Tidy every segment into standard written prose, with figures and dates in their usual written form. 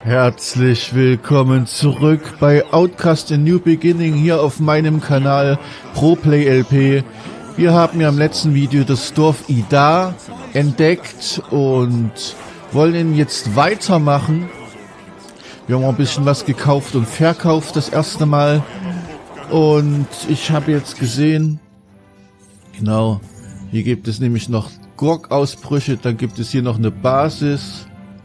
Herzlich willkommen zurück bei Outcast A New Beginning hier auf meinem Kanal ProPlayLP. Wir haben ja im letzten Video das Dorf Ida entdeckt und wollen jetzt weitermachen. Wir haben auch ein bisschen was gekauft und verkauft das erste Mal. Und ich habe jetzt gesehen, genau, hier gibt es nämlich noch Gurkausbrüche, dann gibt es hier noch eine Basis.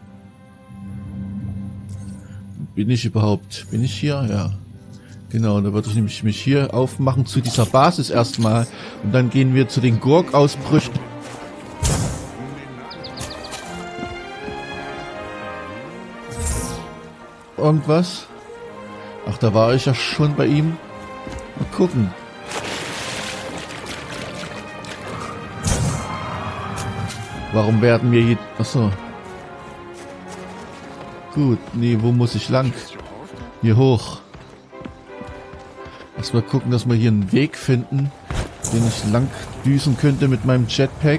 Bin ich hier? Ja. Genau, da würde ich nämlich mich hier aufmachen zu dieser Basis erstmal. Und dann gehen wir zu den Gurkausbrüchen. Und was? Ach, da war ich ja schon bei ihm. Mal gucken. Warum werden wir hier... Achso. Gut, nee, wo muss ich lang? Hier hoch. Erstmal gucken, dass wir hier einen Weg finden, den ich lang düsen könnte mit meinem Jetpack.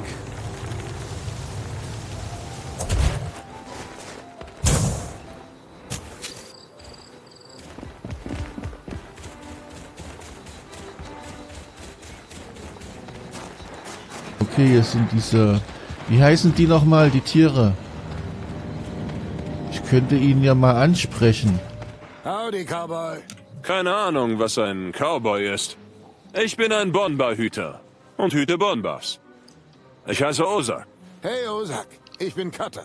Okay, hier sind diese... Wie heißen die nochmal, die Tiere? Ich könnte ihn ja mal ansprechen. Howdy, Cowboy. Keine Ahnung, was ein Cowboy ist. Ich bin ein Bonbar-Hüter und hüte Bonbars. Ich heiße Ozak. Hey, Ozak. Ich bin Cutter.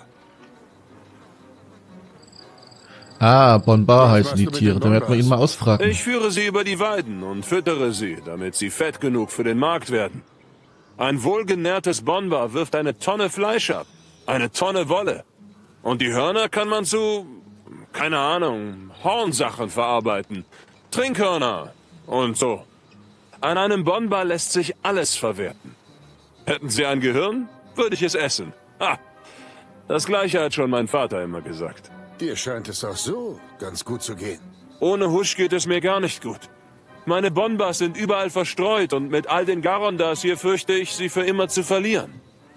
Ah, Bonbar heißen die machst du mit Tiere. den Dann werden wir ihn mal ausfragen. Ich führe sie über die Weiden und füttere sie, damit sie fett genug für den Markt werden. Ein wohlgenährtes Bonbar wirft eine Tonne Fleisch ab, eine Tonne Wolle. Und die Hörner kann man zu, keine Ahnung, Hornsachen verarbeiten. Trinkhörner und so. An einem Bonbar lässt sich alles verwerten. Hätten Sie ein Gehirn, würde ich es essen. Ha! Das Gleiche hat schon mein Vater immer gesagt. Dir scheint es auch so ganz gut zu gehen. Ohne Husch geht es mir gar nicht gut. Meine Bonbars sind überall verstreut und mit all den Garondas hier fürchte ich, sie für immer zu verlieren.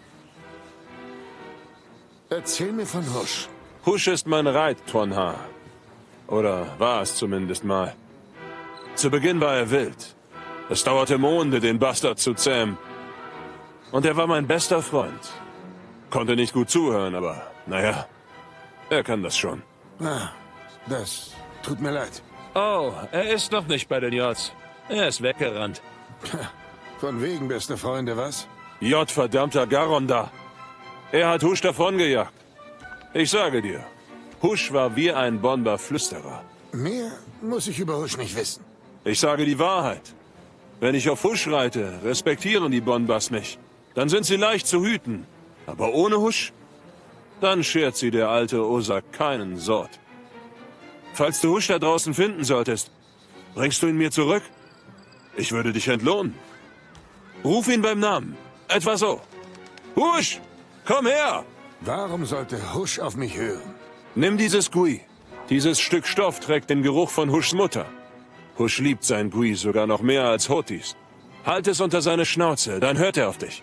Erzähl mir von Husch. Husch ist mein Reit, Tuanha. Oder war es zumindest mal. Zu Beginn war er wild. Es dauerte Monde, den Bastard zu zähmen. Und er war mein bester Freund. Konnte nicht gut zuhören, aber naja, er kann das schon. Ah, das tut mir leid. Oh, er ist noch nicht bei den Jods. Er ist weggerannt. Von wegen, beste Freunde, was? J verdammter Garonda. Er hat Husch davongejagt. Ich sage dir, Husch war wie ein Bonbar-Flüsterer. Mehr muss ich über Husch nicht wissen. Ich sage die Wahrheit. Wenn ich auf Husch reite, respektieren die Bonbars mich. Dann sind sie leicht zu hüten. Aber ohne Husch, dann schert sie der alte Ozak keinen Sort. Falls du Husch da draußen finden solltest, bringst du ihn mir zurück? Ich würde dich entlohnen. Ruf ihn beim Namen. Etwa so. Husch, komm her! Warum sollte Husch auf mich hören? Nimm dieses Gui. Dieses Stück Stoff trägt den Geruch von Huschs Mutter. Husch liebt sein Gui sogar noch mehr als Hotis. Halt es unter seine Schnauze, dann hört er auf dich.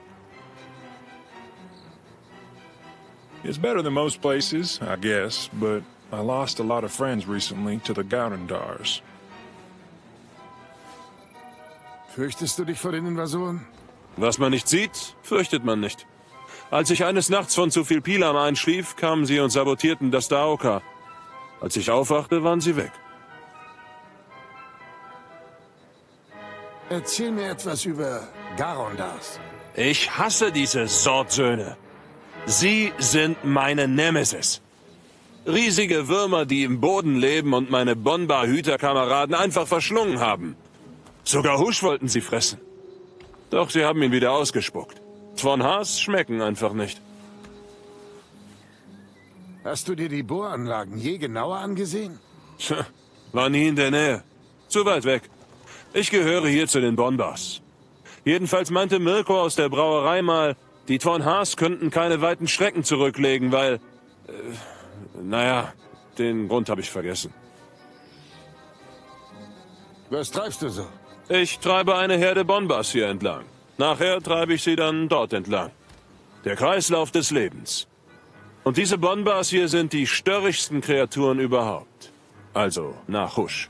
It's better than most places, I guess, but I lost a lot of friends recently to the Garandars. Fürchtest du dich vor den Invasoren? Was man nicht sieht, fürchtet man nicht. Als ich eines Nachts von zu viel Pilam einschlief, kamen sie und sabotierten das Daoka. Als ich aufwachte, waren sie weg. Erzähl mir etwas über Garondars. Ich hasse diese Sortsöhne. Sie sind meine Nemesis. Riesige Würmer, die im Boden leben und meine Bonbar-Hüterkameraden einfach verschlungen haben. Sogar Husch wollten sie fressen. Doch sie haben ihn wieder ausgespuckt. Von Haas schmecken einfach nicht. Hast du dir die Bohranlagen je genauer angesehen? Tja, war nie in der Nähe. Zu weit weg. Ich gehöre hier zu den Bonbars. Jedenfalls meinte Mirko aus der Brauerei mal, die Von Haas könnten keine weiten Strecken zurücklegen, weil... naja, den Grund habe ich vergessen. Was treibst du so? Ich treibe eine Herde Bonbars hier entlang. Nachher treibe ich sie dann dort entlang. Der Kreislauf des Lebens. Und diese Bonbars hier sind die störrischsten Kreaturen überhaupt. Also, nach Husch.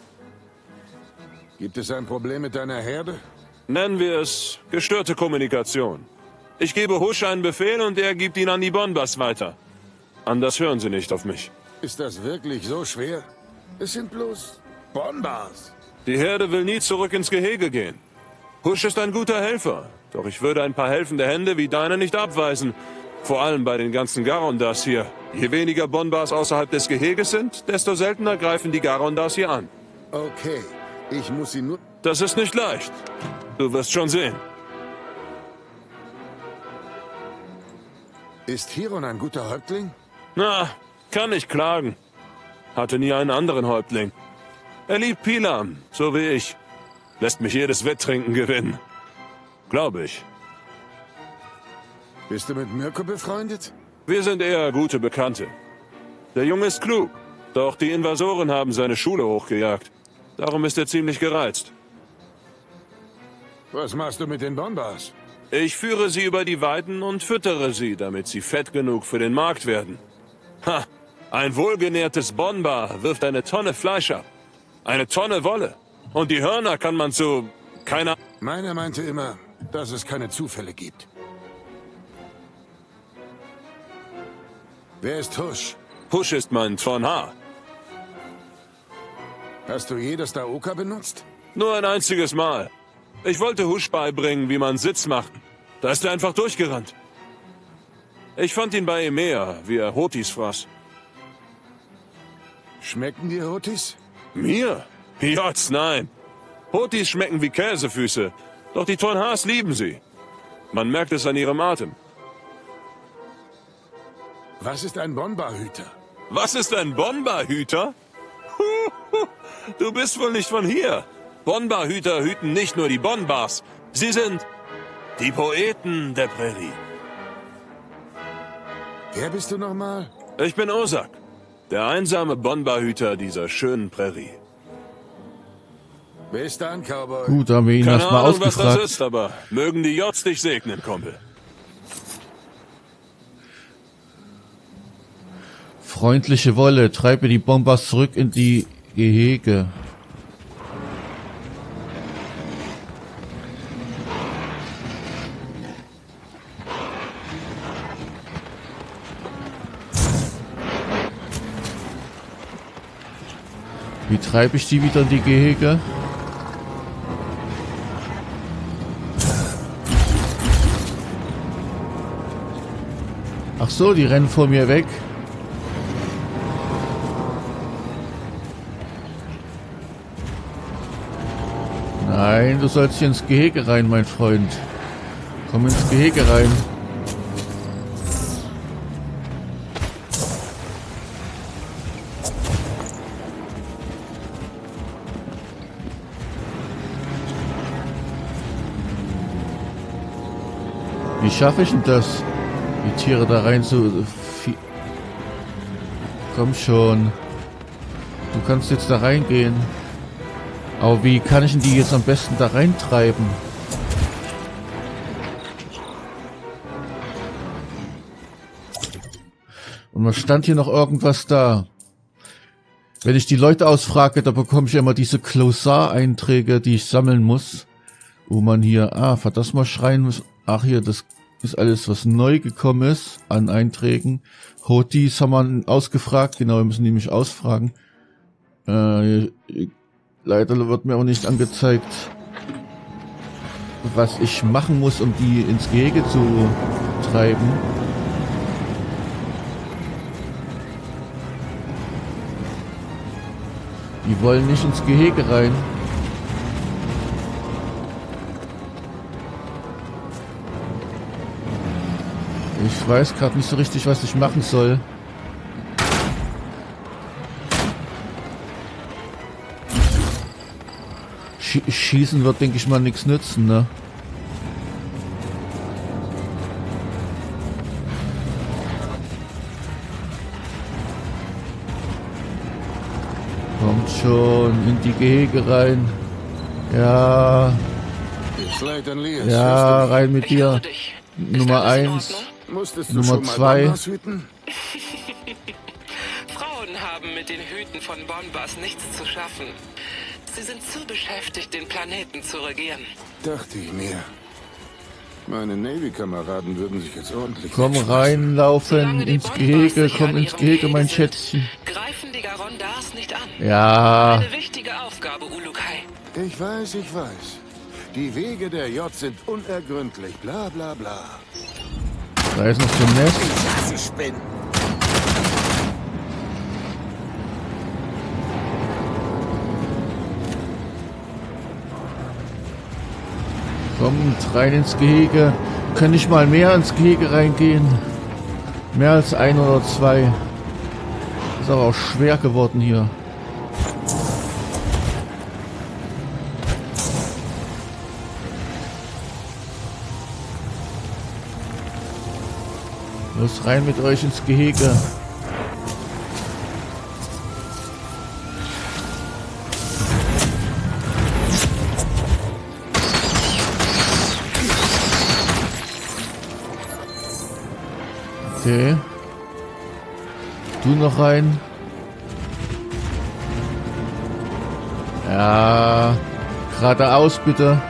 Gibt es ein Problem mit deiner Herde? Nennen wir es gestörte Kommunikation. Ich gebe Husch einen Befehl und er gibt ihn an die Bonbars weiter. Anders hören sie nicht auf mich. Ist das wirklich so schwer? Es sind bloß Bonbars. Die Herde will nie zurück ins Gehege gehen. Husch ist ein guter Helfer, doch ich würde ein paar helfende Hände wie deine nicht abweisen. Vor allem bei den ganzen Garondas hier. Je weniger Bonbars außerhalb des Geheges sind, desto seltener greifen die Garondas hier an. Okay, ich muss sie nur... Das ist nicht leicht. Du wirst schon sehen. Ist Hiron ein guter Häuptling? Na, kann nicht klagen. Hatte nie einen anderen Häuptling. Er liebt Pilam, so wie ich. Lässt mich jedes Wetttrinken gewinnen. Glaube ich. Bist du mit Mirko befreundet? Wir sind eher gute Bekannte. Der Junge ist klug, doch die Invasoren haben seine Schule hochgejagt. Darum ist er ziemlich gereizt. Was machst du mit den Bonbars? Ich führe sie über die Weiden und füttere sie, damit sie fett genug für den Markt werden. Ha! Ein wohlgenährtes Bonbar wirft eine Tonne Fleisch ab. Eine Tonne Wolle. Und die Hörner kann man zu... keiner... Meiner meinte immer, dass es keine Zufälle gibt. Wer ist Husch? Husch ist mein Tonha. Hast du je das Daoka benutzt? Nur ein einziges Mal. Ich wollte Husch beibringen, wie man Sitz macht. Da ist er einfach durchgerannt. Ich fand ihn bei Emea, wie er Hotis fraß. Schmecken dir Hotis? Mir? Jotz, nein. Hotis schmecken wie Käsefüße, doch die Tonhas lieben sie. Man merkt es an ihrem Atem. Was ist ein Bonbarhüter? Was ist ein Bonbarhüter? Du bist wohl nicht von hier. Bonbarhüter hüten nicht nur die Bonbars. Sie sind die Poeten der Prärie. Wer bist du nochmal? Ich bin Osak, der einsame Bonbarhüter dieser schönen Prärie. Bis dann, Cowboy. Gut, haben wir ihn Keine erstmal Ahnung, was das ausgefragt. ist, aber mögen die Jots dich segnen, Kumpel. Freundliche Wolle, treibe die Bonbars zurück in die Gehege. Wie treibe ich die wieder in die Gehege? Ach so, die rennen vor mir weg. Nein, du sollst hier ins Gehege rein, mein Freund. Komm ins Gehege rein. Wie schaffe ich denn das? Die Tiere da rein zu... Komm schon. Du kannst jetzt da reingehen. Aber wie kann ich denn die jetzt am besten da reintreiben? Und was stand hier noch irgendwas da? Wenn ich die Leute ausfrage, da bekomme ich immer diese Closar-Einträge, die ich sammeln muss. Wo man hier, für das mal schreien muss. Ach hier, das ist alles, was neu gekommen ist an Einträgen. Hotis haben wir ausgefragt, genau, wir müssen die nämlich ausfragen. Leider wird mir auch nicht angezeigt, was ich machen muss, um die ins Gehege zu treiben. Die wollen nicht ins Gehege rein. Ich weiß gerade nicht so richtig, was ich machen soll. Schießen wird, denke ich mal, nichts nützen, ne? Kommt schon in die Gehege rein. Ja. Ja, rein mit dir. Nummer 1. Musstest du Nummer schon mal 2. Bonbas hüten? Frauen haben mit den Hüten von Bonbas nichts zu schaffen. Sie sind zu beschäftigt, den Planeten zu regieren. Dachte ich mir. Meine Navy-Kameraden würden sich jetzt ordentlich... Komm reinlaufen ins Gehege, komm ins Gehege, mein Schätzchen. Greifen die Garondars nicht an. Ja, Eine wichtige Aufgabe, Ulukai. Ich weiß. Die Wege der J sind unergründlich. Bla bla bla. da ist noch so ein Nest. Ich hasse Spinnen. Kommt rein ins Gehege. Kann ich mal mehr ins Gehege reingehen? Mehr als 1 oder 2. Ist aber auch schwer geworden hier. Los rein mit euch ins Gehege. Okay. Du noch rein. Ja. Geradeaus bitte.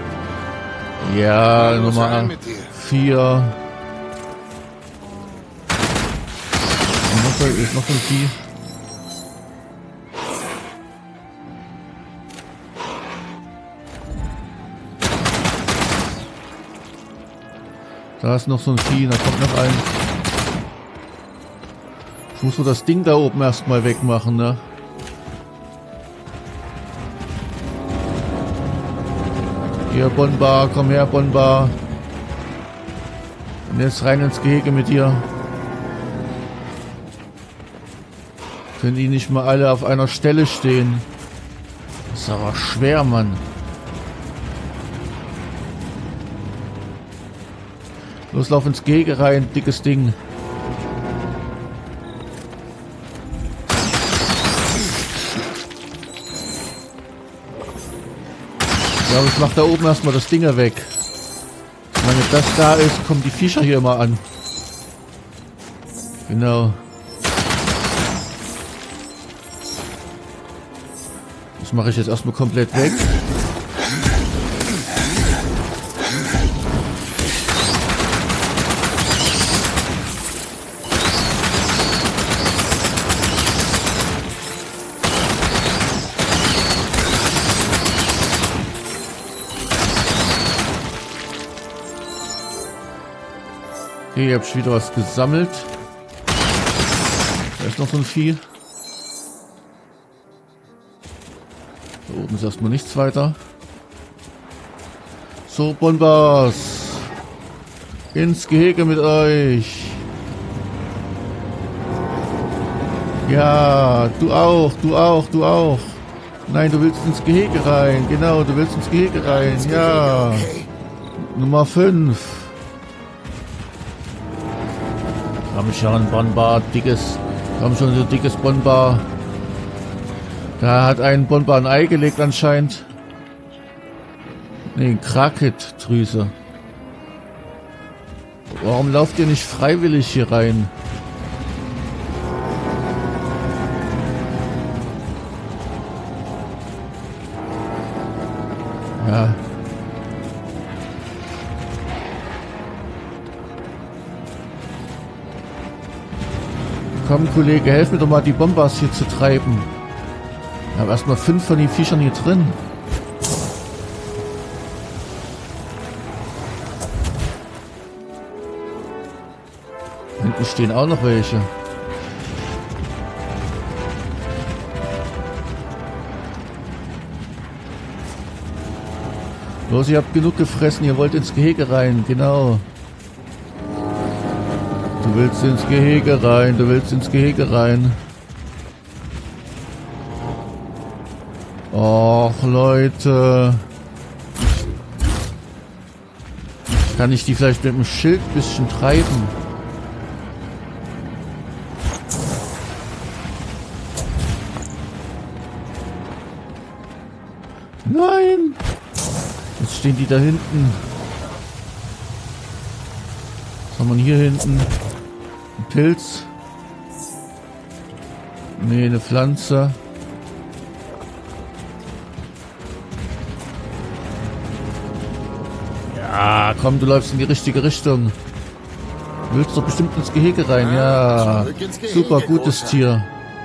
Ja, Los, Nummer rein mit dir. 4. Ist noch ein Vieh. Da ist noch so ein Vieh, da kommt noch ein. Ich muss nur das Ding da oben erstmal wegmachen, ne? Hier, Bonbar, komm her, Bonbar. Und jetzt rein ins Gehege mit dir. Können die nicht mal alle auf einer Stelle stehen? Das ist aber schwer, Mann. Los, lauf ins Gehege rein, dickes Ding. Ich glaube, ich mach da oben erstmal das Ding weg. Wenn das da ist, kommen die Viecher hier mal an. Genau. Das mache ich jetzt erstmal komplett weg. Okay, hier habe ich wieder was gesammelt. Da ist noch so ein Vieh. Da oben ist erstmal nichts weiter. So, Bonbas. Ins Gehege mit euch. Ja, du auch, du auch, du auch. Nein, du willst ins Gehege rein. Genau, du willst ins Gehege rein. Ja. Nummer 5. Komm schon, Bonbar, dickes. Komm schon, so dickes Bonbar. Da hat ein Bonbar ein Ei gelegt anscheinend. Ne, Kraket-Drüse. Warum lauft ihr nicht freiwillig hier rein? Ja. Komm, Kollege, helf mir doch mal, die Bonbas hier zu treiben. Ich habe erstmal 5 von den Viechern hier drin. Hinten stehen auch noch welche. Los, ihr habt genug gefressen, ihr wollt ins Gehege rein, genau. Du willst ins Gehege rein, du willst ins Gehege rein. Och, Leute. Kann ich die vielleicht mit dem Schild ein bisschen treiben? Nein! Jetzt stehen die da hinten. Was kann man hier hinten? Ein Pilz? Nee, eine Pflanze. Ja, komm, du läufst in die richtige Richtung. Du willst doch bestimmt ins Gehege rein. Ja, zurück ins Gehege, super, gutes Großer. Tier.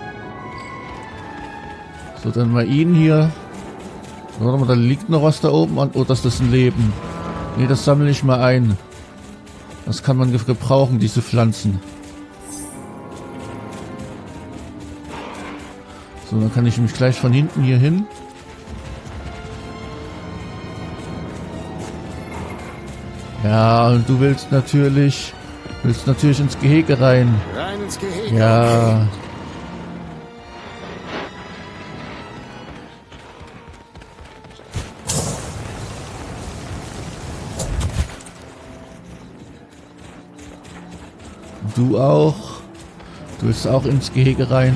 So, dann mal ihn hier. Warte mal, da liegt noch was da oben. Oh, das ist ein Leben. Nee, das sammle ich mal ein. Das kann man gebrauchen, diese Pflanzen. So, dann kann ich mich gleich von hinten hier hin. Ja, und du willst natürlich ins Gehege rein. Rein ins Gehege. Ja. Du auch. Du willst auch ins Gehege rein.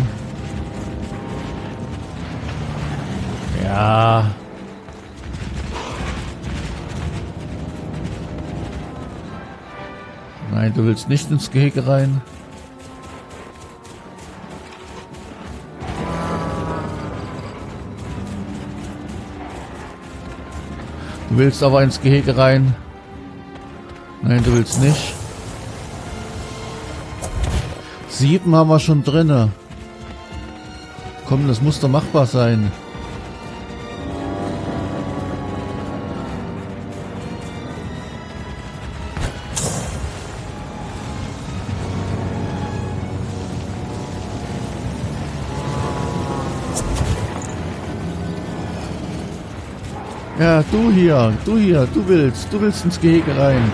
Ja. Nein, du willst nicht ins Gehege rein. Du willst aber ins Gehege rein. Nein, du willst nicht. 7 haben wir schon drinne. Komm, das muss doch machbar sein. Ja, du willst ins Gehege rein.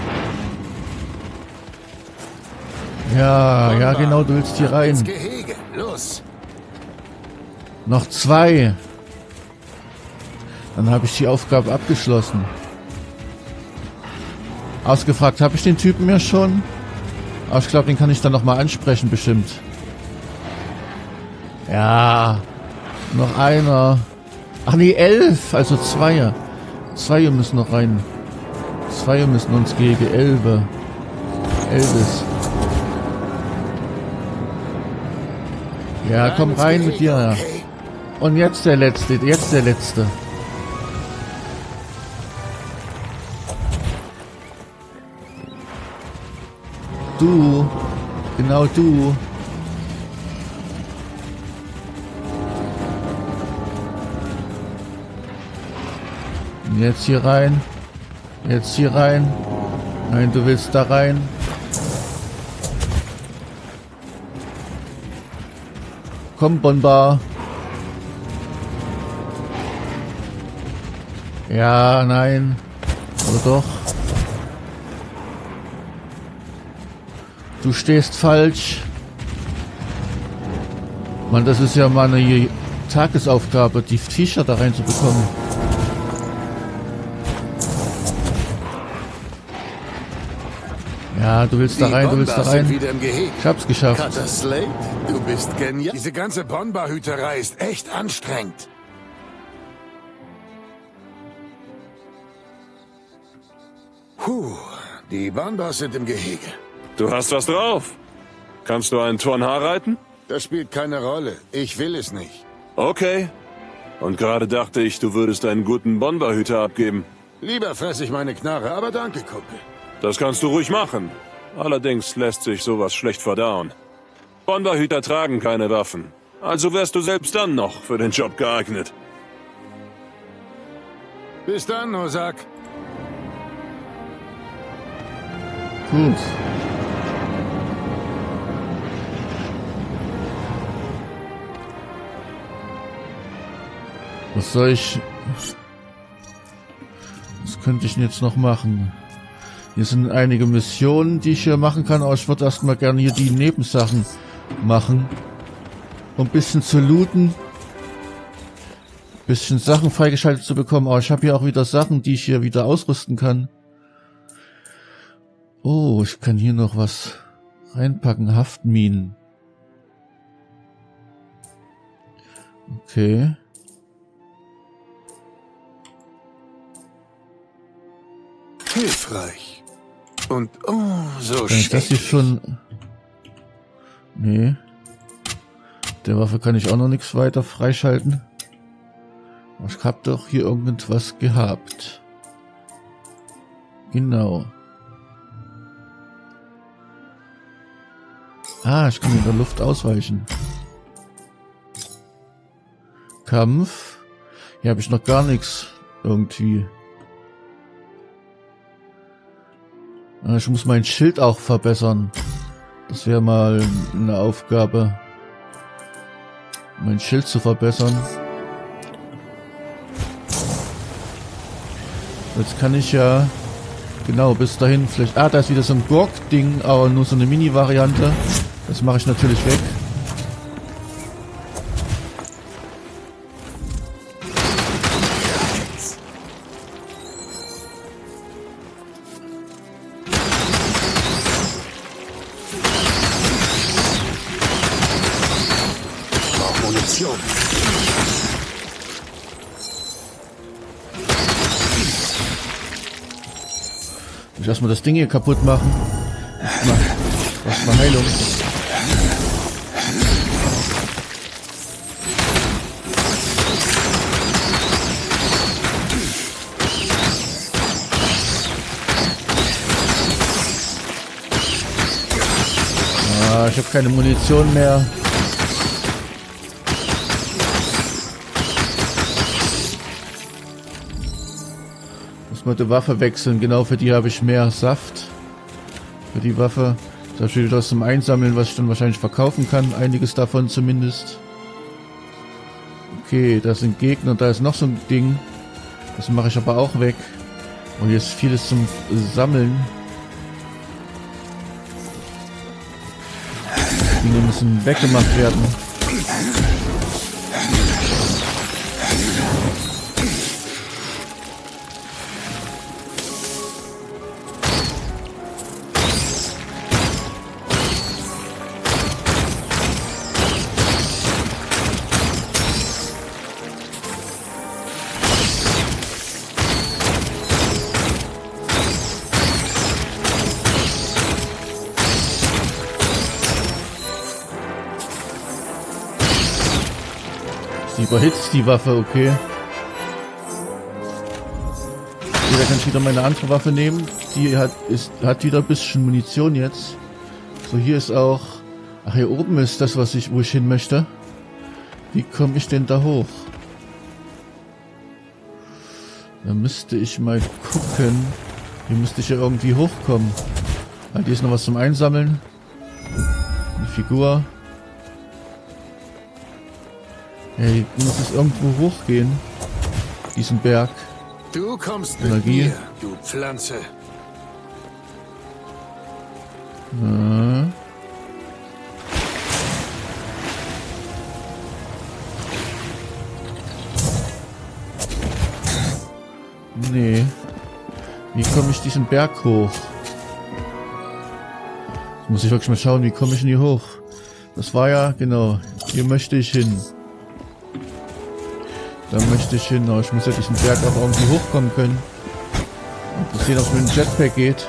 Ja, ja, genau, du willst hier Ins rein. Gehege. Los. Noch 2. Dann habe ich die Aufgabe abgeschlossen. Ausgefragt habe ich den Typen ja schon. Aber ich glaube, den kann ich dann nochmal ansprechen, bestimmt. Ja. Noch einer. Ach nee, 11. Also 2. 2 müssen noch rein. 2 müssen ins Gehege. 11. 11. Ja, komm ins rein mit Gehege, dir. okay. Und jetzt der letzte. Jetzt der letzte. Du. Genau du. Und jetzt hier rein. Jetzt hier rein. Nein, du willst da rein. Komm, Bonbar. Ja, nein. Oder doch? Du stehst falsch. Mann, das ist ja mal eine Tagesaufgabe, die Viecher da reinzubekommen. Ja, du willst da rein, du willst da Bonbars sind rein. wieder im Gehege. Ich hab's geschafft. Cutter Slate, du bist genial. Diese ganze Bonbar-Hüterei ist echt anstrengend. Puh, die Bonbars sind im Gehege. Du hast was drauf. Kannst du einen Turnhaar reiten? Das spielt keine Rolle. Ich will es nicht. Okay. Und gerade dachte ich, du würdest einen guten Bonbarhüter abgeben. Lieber fress ich meine Knarre, aber danke, Kumpel. Das kannst du ruhig machen. Allerdings lässt sich sowas schlecht verdauen. Bonbarhüter tragen keine Waffen. Also wärst du selbst dann noch für den Job geeignet. Bis dann, Osak. Gut. Was soll ich... Was könnte ich denn jetzt noch machen? Hier sind einige Missionen, die ich hier machen kann, aber ich würde erstmal gerne hier die Nebensachen machen. Um ein bisschen zu looten. Ein bisschen Sachen freigeschaltet zu bekommen, aber ich habe hier auch wieder Sachen, die ich hier wieder ausrüsten kann. Oh, ich kann hier noch was reinpacken. Haftminen. Okay. Hilfreich. Und oh, so Kann ich das hier schäbig. schon... Nee. Der Waffe kann ich auch noch nichts weiter freischalten. Ich hab doch hier irgendwas gehabt. Genau. Ah, ich kann in der Luft ausweichen. Kampf. Hier habe ich noch gar nichts. Irgendwie. Ah, ich muss mein Schild auch verbessern. Das wäre mal eine Aufgabe. Mein Schild zu verbessern. Jetzt kann ich ja... Genau, bis dahin vielleicht... Ah, da ist wieder so ein Gurk-Ding, aber nur so eine Mini-Variante. Das mache ich natürlich weg. Braucht Munition. Ich lass mal das Ding hier kaputt machen. Was mal Heilung. Ah, ich habe keine Munition mehr. Muss mal die Waffe wechseln. Genau, für die habe ich mehr Saft. Für die Waffe. Da steht was zum Einsammeln, was ich dann wahrscheinlich verkaufen kann. Einiges davon zumindest. Okay, da sind Gegner. Da ist noch so ein Ding. Das mache ich aber auch weg. Und hier ist vieles zum Sammeln. Die Dinge müssen weggemacht werden. Sie überhitzt die Waffe, okay. Okay, da kann ich wieder meine andere Waffe nehmen. Die hat wieder ein bisschen Munition jetzt. So, hier ist auch... Ach, hier oben ist das, wo ich hin möchte. Wie komme ich denn da hoch? Da müsste ich mal gucken. Hier müsste ich ja irgendwie hochkommen. Ah, hier ist noch was zum Einsammeln. Eine Figur. Hey, muss es irgendwo hochgehen? Diesen Berg. Du kommst mit Energie. mir, du Pflanze. Nee. Wie komme ich diesen Berg hoch? Jetzt muss ich wirklich mal schauen, wie komme ich denn hier hoch? Das war ja, genau, hier möchte ich hin. Da möchte ich hin, aber ich muss ja diesen Berg auch irgendwie hochkommen können. Und mal sehen, ob es mit dem Jetpack geht.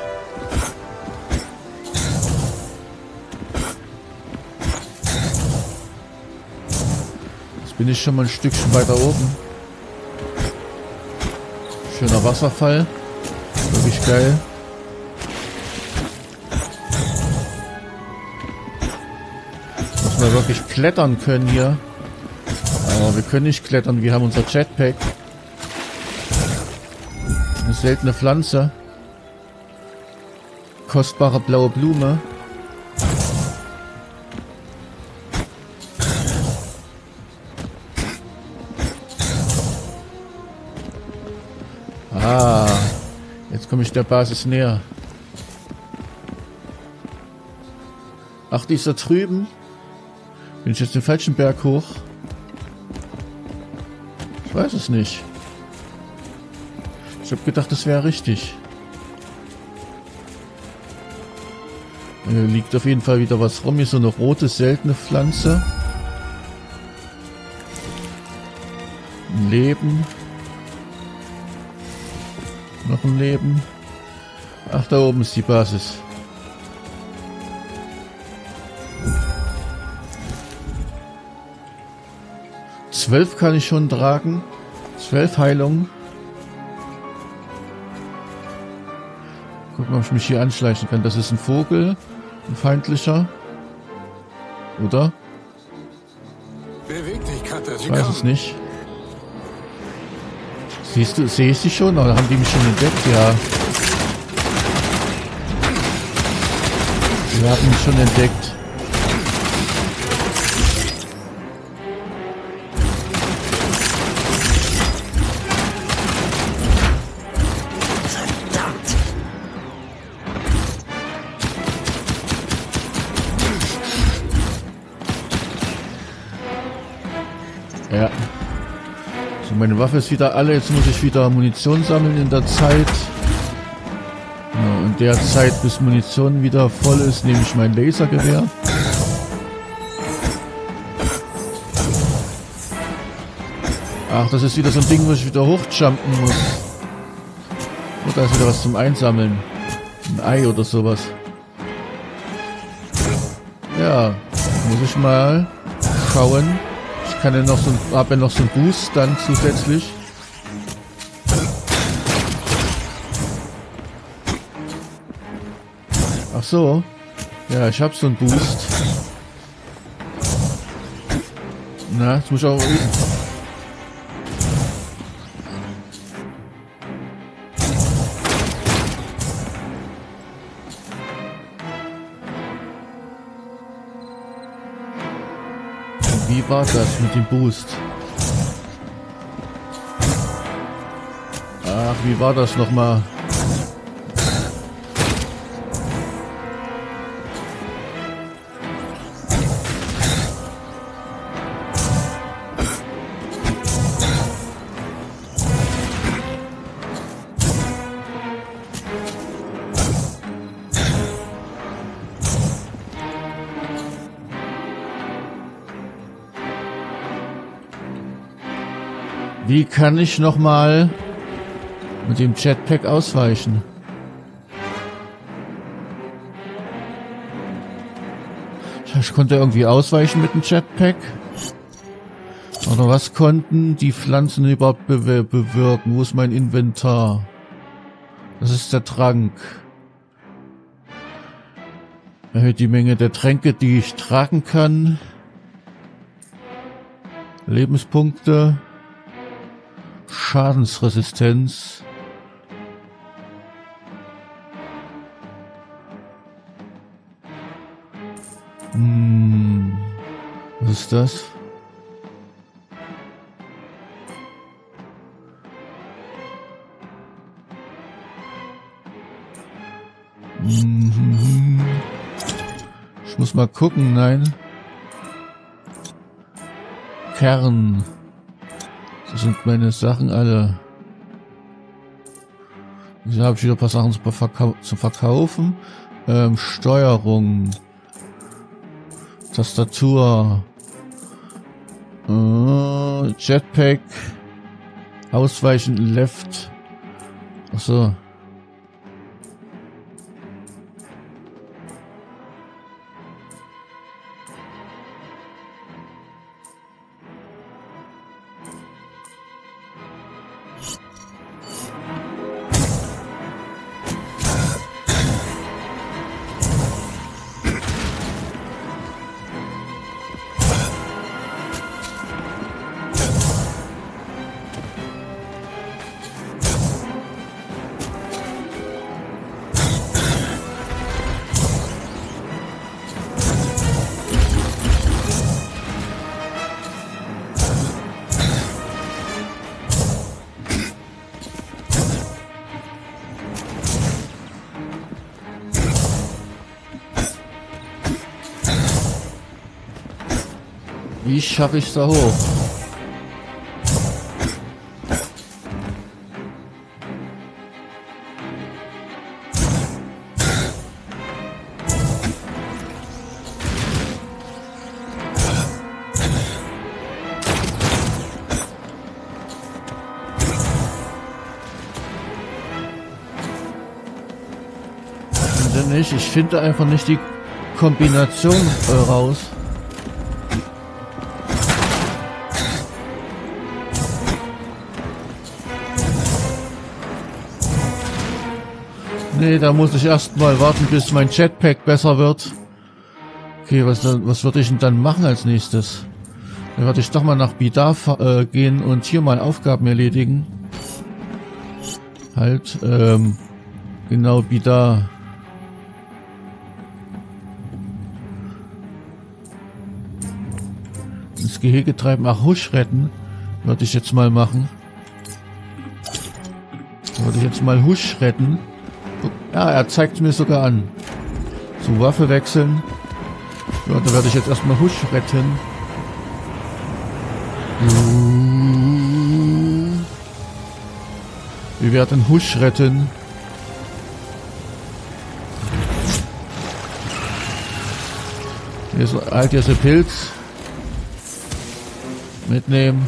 Jetzt bin ich schon mal ein Stückchen weiter oben. Schöner Wasserfall. Wirklich geil. Muss man wirklich klettern können hier. Aber wir können nicht klettern, wir haben unser Jetpack. Eine seltene Pflanze. Kostbare blaue Blume. Ah, jetzt komme ich der Basis näher. Ach, die ist da drüben. Bin ich jetzt den falschen Berg hoch? Ich weiß es nicht. Ich habe gedacht, das wäre richtig. Hier liegt auf jeden Fall wieder was rum. Hier ist so eine rote, seltene Pflanze. Ein Leben. Noch ein Leben. Ach, da oben ist die Basis. Zwölf kann ich schon tragen. 12 Heilungen. Guck mal, ob ich mich hier anschleichen kann. Das ist ein Vogel. Ein feindlicher. Oder? Beweg dich, Cutter. Ich weiß es nicht. Siehst du, sehe ich sie schon? Oder haben die mich schon entdeckt? Ja. Sie haben mich schon entdeckt. Ja. So, meine Waffe ist wieder alle. Jetzt muss ich wieder Munition sammeln in der Zeit. Ja, in der Zeit, bis Munition wieder voll ist, nehme ich mein Lasergewehr. Ach, das ist wieder so ein Ding, wo ich wieder hochjumpen muss. Oh, da ist wieder was zum Einsammeln. Ein Ei oder sowas. Ja, muss ich mal schauen. Ich kann ja noch so habe ja noch so einen Boost dann zusätzlich. Ach so. Ja, ich habe so einen Boost. Na, jetzt muss ich auch üben. Wie war das mit dem Boost? Ach, wie war das nochmal? Wie kann ich nochmal mit dem Jetpack ausweichen? Ich konnte irgendwie ausweichen mit dem Jetpack. Oder was konnten die Pflanzen überhaupt bewirken? Wo ist mein Inventar? Das ist der Trank. Erhöht die Menge der Tränke, die ich tragen kann. Lebenspunkte. Schadensresistenz. Was ist das? Ich muss mal gucken, nein. Kern. Das sind meine Sachen alle. Hier habe ich wieder ein paar Sachen zu verkaufen. Steuerung. Tastatur. Jetpack. Ausweichen, Left. Achso. Wie schaffe ich da hoch? nicht. Ich finde einfach nicht die Kombination raus. Nee, da muss ich erstmal warten, bis mein Jetpack besser wird. Okay, was würde ich denn dann machen als nächstes? Dann werde ich doch mal nach Bidar gehen und hier mal Aufgaben erledigen. Halt, genau, Bidar. Ins Gehege treiben, ach, Husch retten. Würde ich jetzt mal machen. Würde ich jetzt mal Husch retten. Ja, er zeigt es mir sogar an. Zu Waffe wechseln. Ja, da werde ich jetzt erstmal Husch retten. Wir werden Husch retten. Hier ist halt jetzt ein Pilz. Mitnehmen.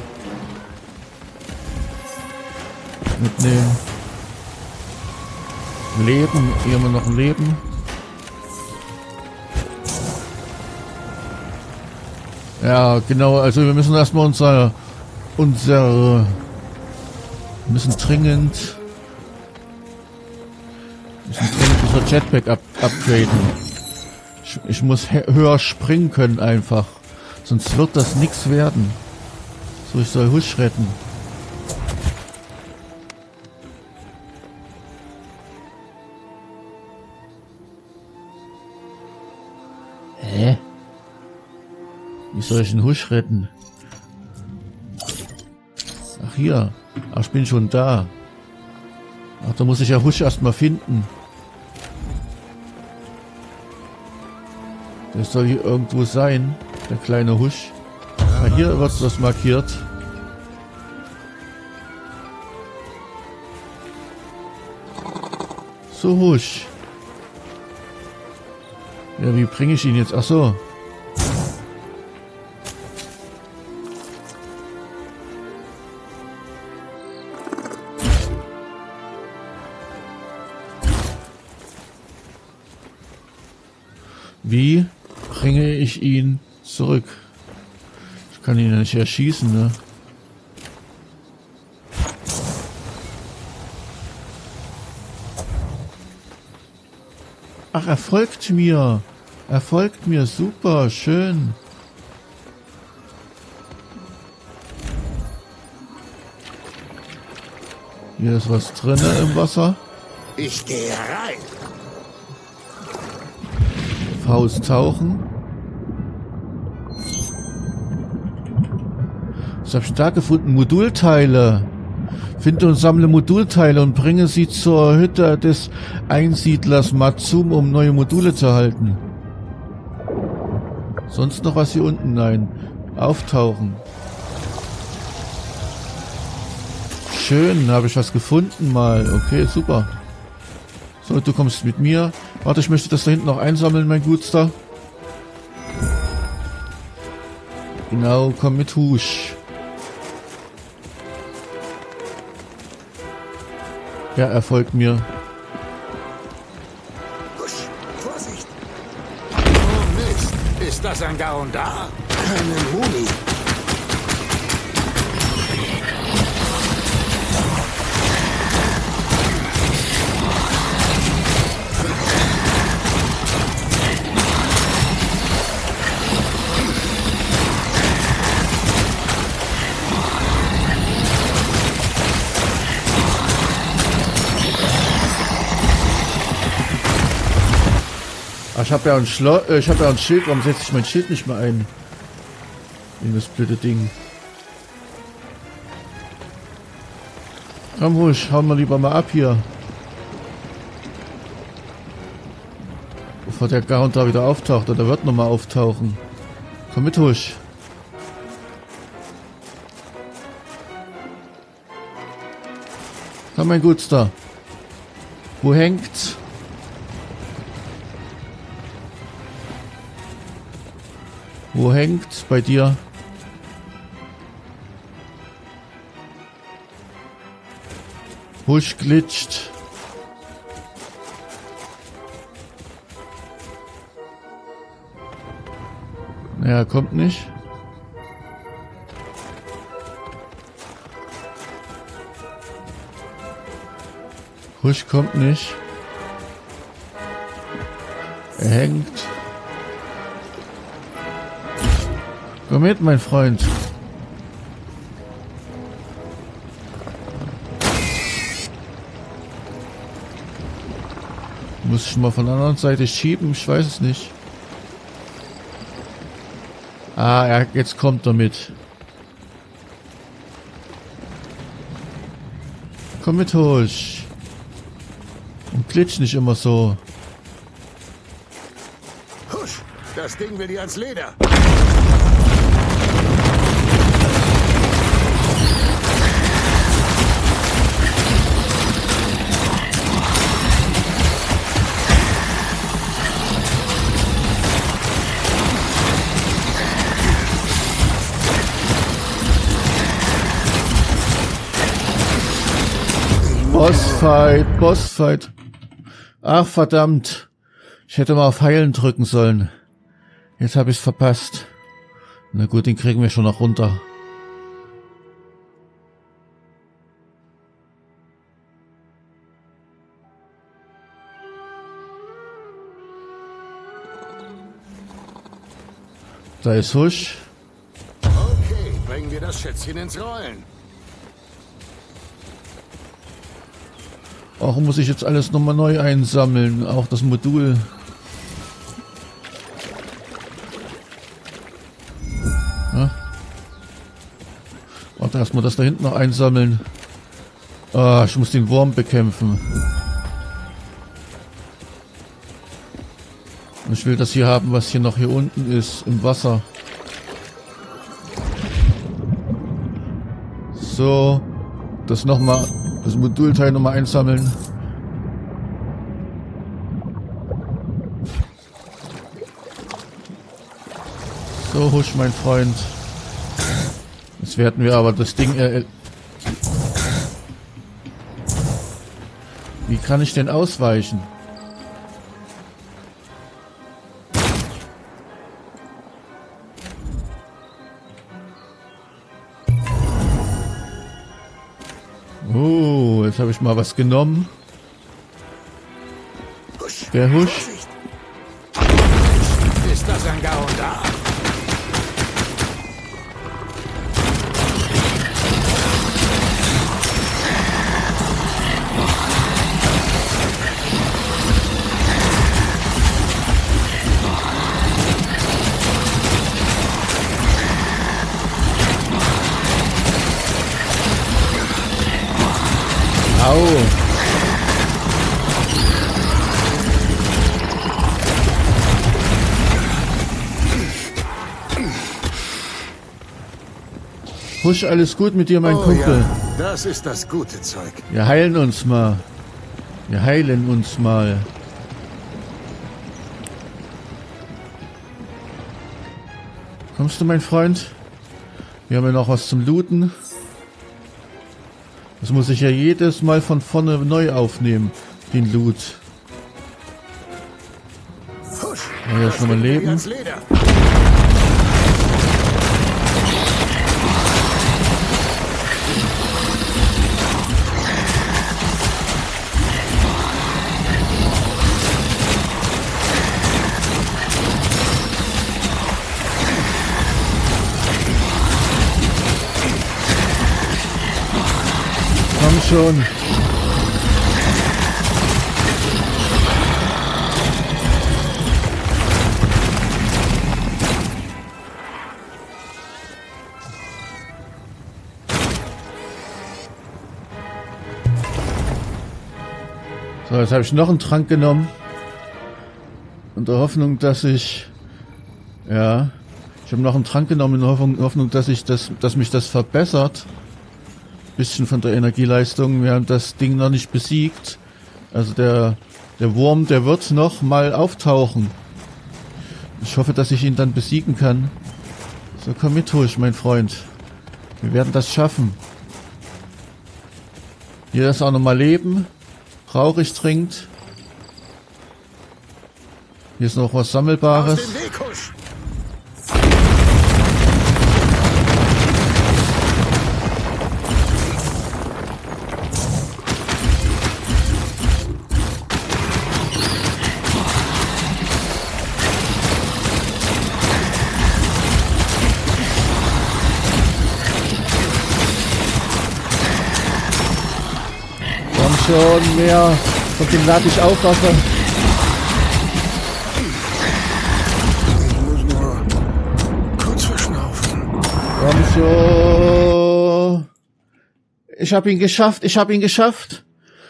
Mitnehmen. Leben. Hier haben wir noch ein Leben. Ja, genau. Also wir müssen erstmal müssen dringend unser Jetpack upgraden. Ich muss höher springen können einfach. Sonst wird das nichts werden. So, ich soll Husch retten. Hä? Wie soll ich den Husch retten? Ach hier. Ach, ich bin schon da. Ach, da muss ich ja Husch erstmal finden. Der soll hier irgendwo sein. Der kleine Husch. Ah, hier wird das markiert. So, Husch. Ja, wie bringe ich ihn jetzt? Ach so. Wie bringe ich ihn zurück? Ich kann ihn ja nicht erschießen, ne? Ach, er folgt mir. Er folgt mir. Super, schön. Hier ist was drin im Wasser. Ich gehe rein. Faust tauchen. Was habe ich da gefunden? Modulteile. Finde und sammle Modulteile und bringe sie zur Hütte des Einsiedlers Matsum, um neue Module zu erhalten. Sonst noch was hier unten? Nein. Auftauchen. Schön, habe ich was gefunden mal. Okay, super. So, du kommst mit mir. Warte, ich möchte das da hinten noch einsammeln, mein Gutster. Genau, komm mit Husch. Ja, er folgt mir. Husch, Vorsicht! Oh Mist, ist das ein Gaondar? Einen Huni. Ich habe ja ein Schild. Warum setze ich mein Schild nicht mehr ein? In das blöde Ding. Komm ruhig, hauen wir lieber mal ab hier. Bevor der Gaunt da wieder auftaucht. Oder wird noch mal auftauchen. Komm mit, Husch. Komm, mein Gutster. Wo hängt's? Wo hängt's bei dir? Husch glitscht. Naja, kommt nicht. Husch kommt nicht. Er hängt. Komm mit, mein Freund. Muss ich mal von der anderen Seite schieben? Ich weiß es nicht. Ah, ja, jetzt kommt er mit. Komm mit, Husch. Und glitsch nicht immer so. Husch, das Ding will dir ans Leder. Bossfight, Bossfight. Ach, verdammt. Ich hätte mal auf Heilen drücken sollen. Jetzt habe ich es verpasst. Na gut, den kriegen wir schon noch runter. Da ist Husch. Okay, bringen wir das Schätzchen ins Rollen. Auch muss ich jetzt alles nochmal neu einsammeln. Auch das Modul. Ja. Warte, erstmal das da hinten noch einsammeln. Ah, ich muss den Wurm bekämpfen. Und ich will das hier haben, was hier noch hier unten ist, im Wasser. So. Das nochmal. Das Modulteil nochmal einsammeln. So, Husch, mein Freund. Jetzt werden wir aber das Ding... Wie kann ich denn ausweichen? Oh, jetzt habe ich mal was genommen. Husch, Der Husch. Vorsicht. Ist das ein Gaunda? Au. Husch, alles gut mit dir, mein Kumpel? Ja, das ist das gute Zeug. Wir heilen uns mal. Wir heilen uns mal. Kommst du, mein Freund? Wir haben ja noch was zum Looten. Das muss ich ja jedes Mal von vorne neu aufnehmen, den Loot. Husch, Ja, schon mal leben. ans Leder. Komm schon. So, jetzt habe ich noch einen Trank genommen. In der Hoffnung, dass ich... Ja... Ich habe noch einen Trank genommen in der Hoffnung, dass mich das verbessert. Bisschen von der Energieleistung. Wir haben das Ding noch nicht besiegt. Also der Wurm, der wird noch mal auftauchen. Ich hoffe, dass ich ihn dann besiegen kann. So, komm mit, Husch, mein Freund. Wir werden das schaffen. Hier ist auch noch mal Leben. Rauchig trinkt. Hier ist noch was Sammelbares. Aus dem Weg, Husch. schon, mehr. Von dem lade ich auf, Waffe. Ich muss nur kurz verschnaufen. Komm schon. Ich hab ihn geschafft, ich hab ihn geschafft.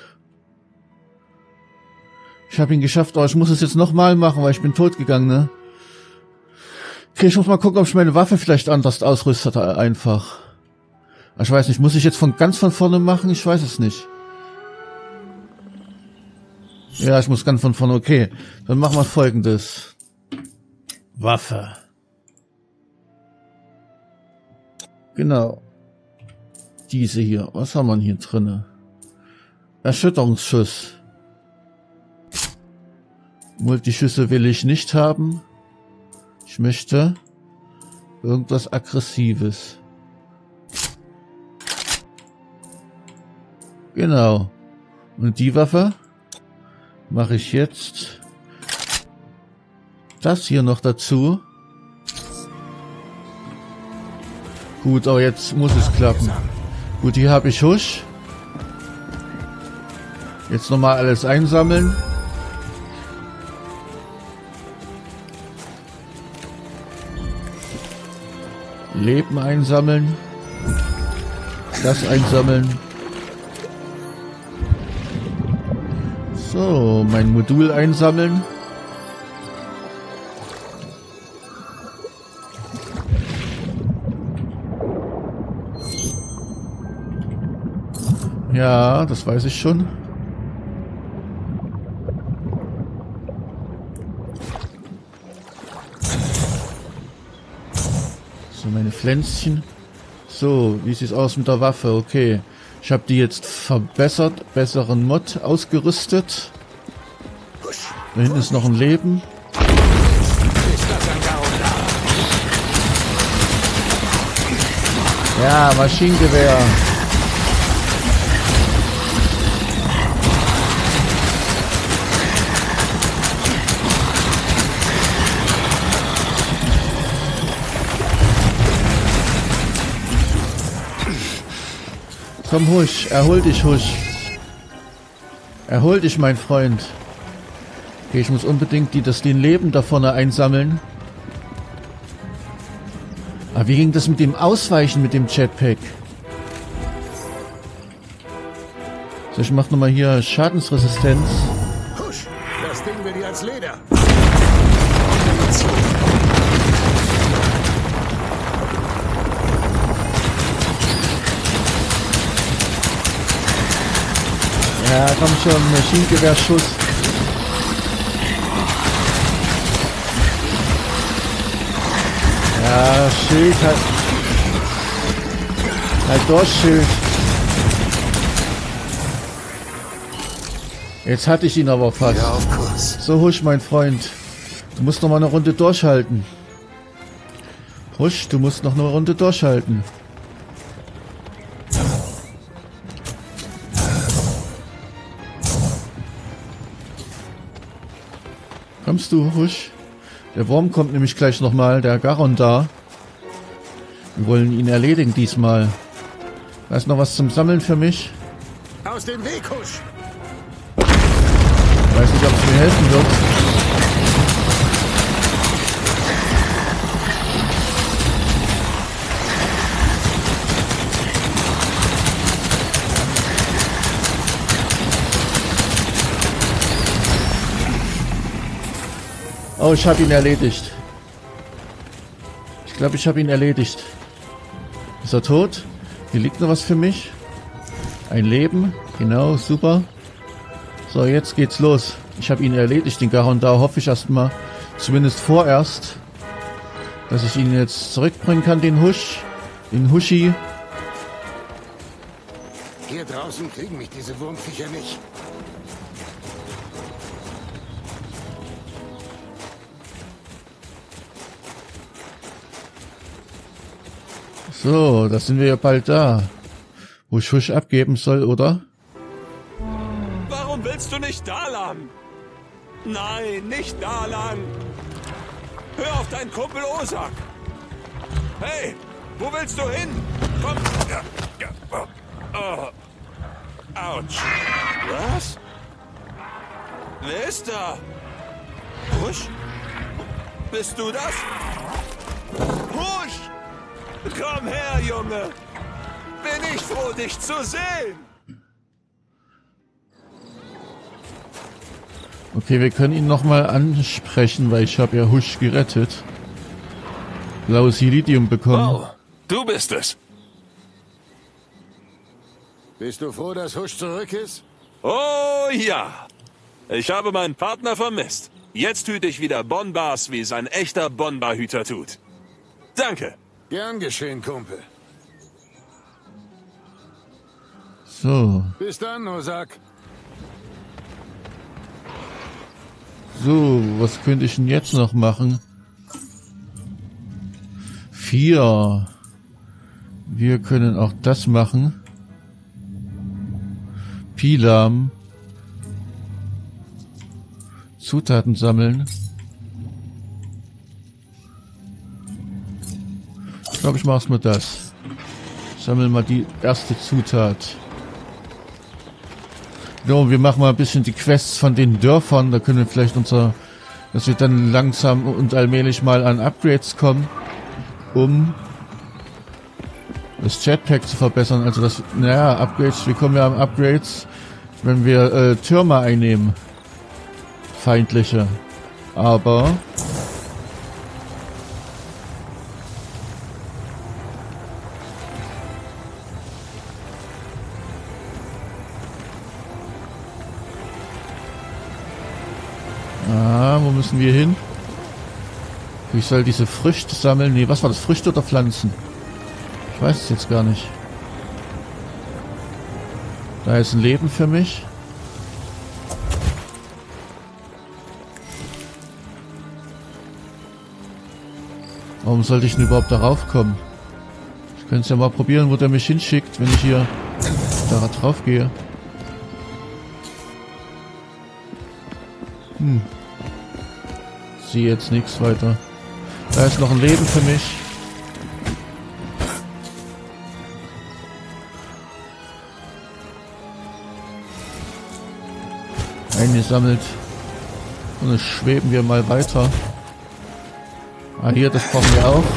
Ich hab ihn geschafft, aber ich muss es jetzt nochmal machen, weil ich bin tot gegangen, ne? Okay, ich muss mal gucken, ob ich meine Waffe vielleicht anders ausrüste, einfach. Ich weiß nicht, muss ich jetzt ganz von vorne machen? Ich weiß es nicht. Ja, ich muss ganz von vorne, okay. Dann machen wir Folgendes. Waffe. Genau. Diese hier. Was haben wir denn hier drinne? Erschütterungsschuss. Multischüsse will ich nicht haben. Ich möchte irgendwas Aggressives. Genau. Und die Waffe mache ich jetzt das hier noch dazu. Gut, aber jetzt muss es klappen. Gut, hier habe ich Husch. Jetzt nochmal alles einsammeln. Leben einsammeln. Das einsammeln. So, mein Modul einsammeln. Ja, das weiß ich schon. So, meine Pflänzchen. So, wie sieht's aus mit der Waffe? Okay. Ich habe die jetzt verbessert, besseren Mod ausgerüstet. Da hinten ist noch ein Leben. Ja, Maschinengewehr. Komm, Husch, erhol dich, Husch. Erhol dich, mein Freund. Okay, ich muss unbedingt den Leben da vorne einsammeln. Aber wie ging das mit dem Ausweichen mit dem Jetpack? So, ich mach nochmal hier Schadensresistenz. Husch, das Ding will dir als Leder. Ja, komm schon, Maschinengewehrschuss. Ja, Schild halt. Halt durch, Schild. Jetzt hatte ich ihn aber fast. Ja, auf Kurs. So, Husch, mein Freund. Du musst noch mal eine Runde durchhalten. Husch, du musst noch eine Runde durchhalten. Kommst du, Husch? Der Wurm kommt nämlich gleich nochmal, der Garon da. Wir wollen ihn erledigen diesmal. Da ist noch was zum Sammeln für mich. Aus dem Weg, Husch. Ich weiß nicht, ob es mir helfen wird. Oh, ich habe ihn erledigt. Ich glaube, ich habe ihn erledigt. Ist er tot? Hier liegt noch was für mich. Ein Leben. Genau, super. So, jetzt geht's los. Ich habe ihn erledigt, den Garon. Da hoffe ich erstmal, zumindest vorerst, dass ich ihn jetzt zurückbringen kann, den Husch. Den Huschi. Hier draußen kriegen mich diese Wurmviecher nicht. So, da sind wir ja bald da. Wo ich Husch abgeben soll, oder? Warum willst du nicht da lang? Nein, nicht da lang. Hör auf deinen Kumpel Osak. Hey, wo willst du hin? Komm. Ja, ja. Oh. Autsch. Was? Wer ist da? Husch? Bist du das? Husch! Komm her, Junge! Bin ich froh, dich zu sehen! Okay, wir können ihn nochmal ansprechen, weil ich habe ja Husch gerettet. Blaues Iridium bekommen. Oh, du bist es. Bist du froh, dass Husch zurück ist? Oh ja! Ich habe meinen Partner vermisst. Jetzt hüte ich wieder Bonbars, wie es ein echter Bonbar-Hüter tut. Danke. Gern geschehen, Kumpel. So. Bis dann, Osak. So, was könnte ich denn jetzt noch machen? 4. Wir können auch das machen. Pilam. Zutaten sammeln. Ich glaube, ich mache es mal das. Sammeln mal die erste Zutat. So, wir machen mal ein bisschen die Quests von den Dörfern. Da können wir vielleicht dass wir dann langsam und allmählich mal an Upgrades kommen, um das Jetpack zu verbessern. Also das, naja, Upgrades, wir kommen ja an Upgrades, wenn wir Türme einnehmen. Feindliche. Aber wo müssen wir hin? Ich soll diese Früchte sammeln. Nee, was war das? Früchte oder Pflanzen? Ich weiß es jetzt gar nicht. Da ist ein Leben für mich. Warum sollte ich denn überhaupt darauf kommen? Ich könnte es ja mal probieren, wo der mich hinschickt, wenn ich hier da drauf gehe. Sehe jetzt nichts weiter. Da ist noch ein Leben für mich. Eingesammelt. Und jetzt schweben wir mal weiter. Ah, hier, das brauchen wir auch.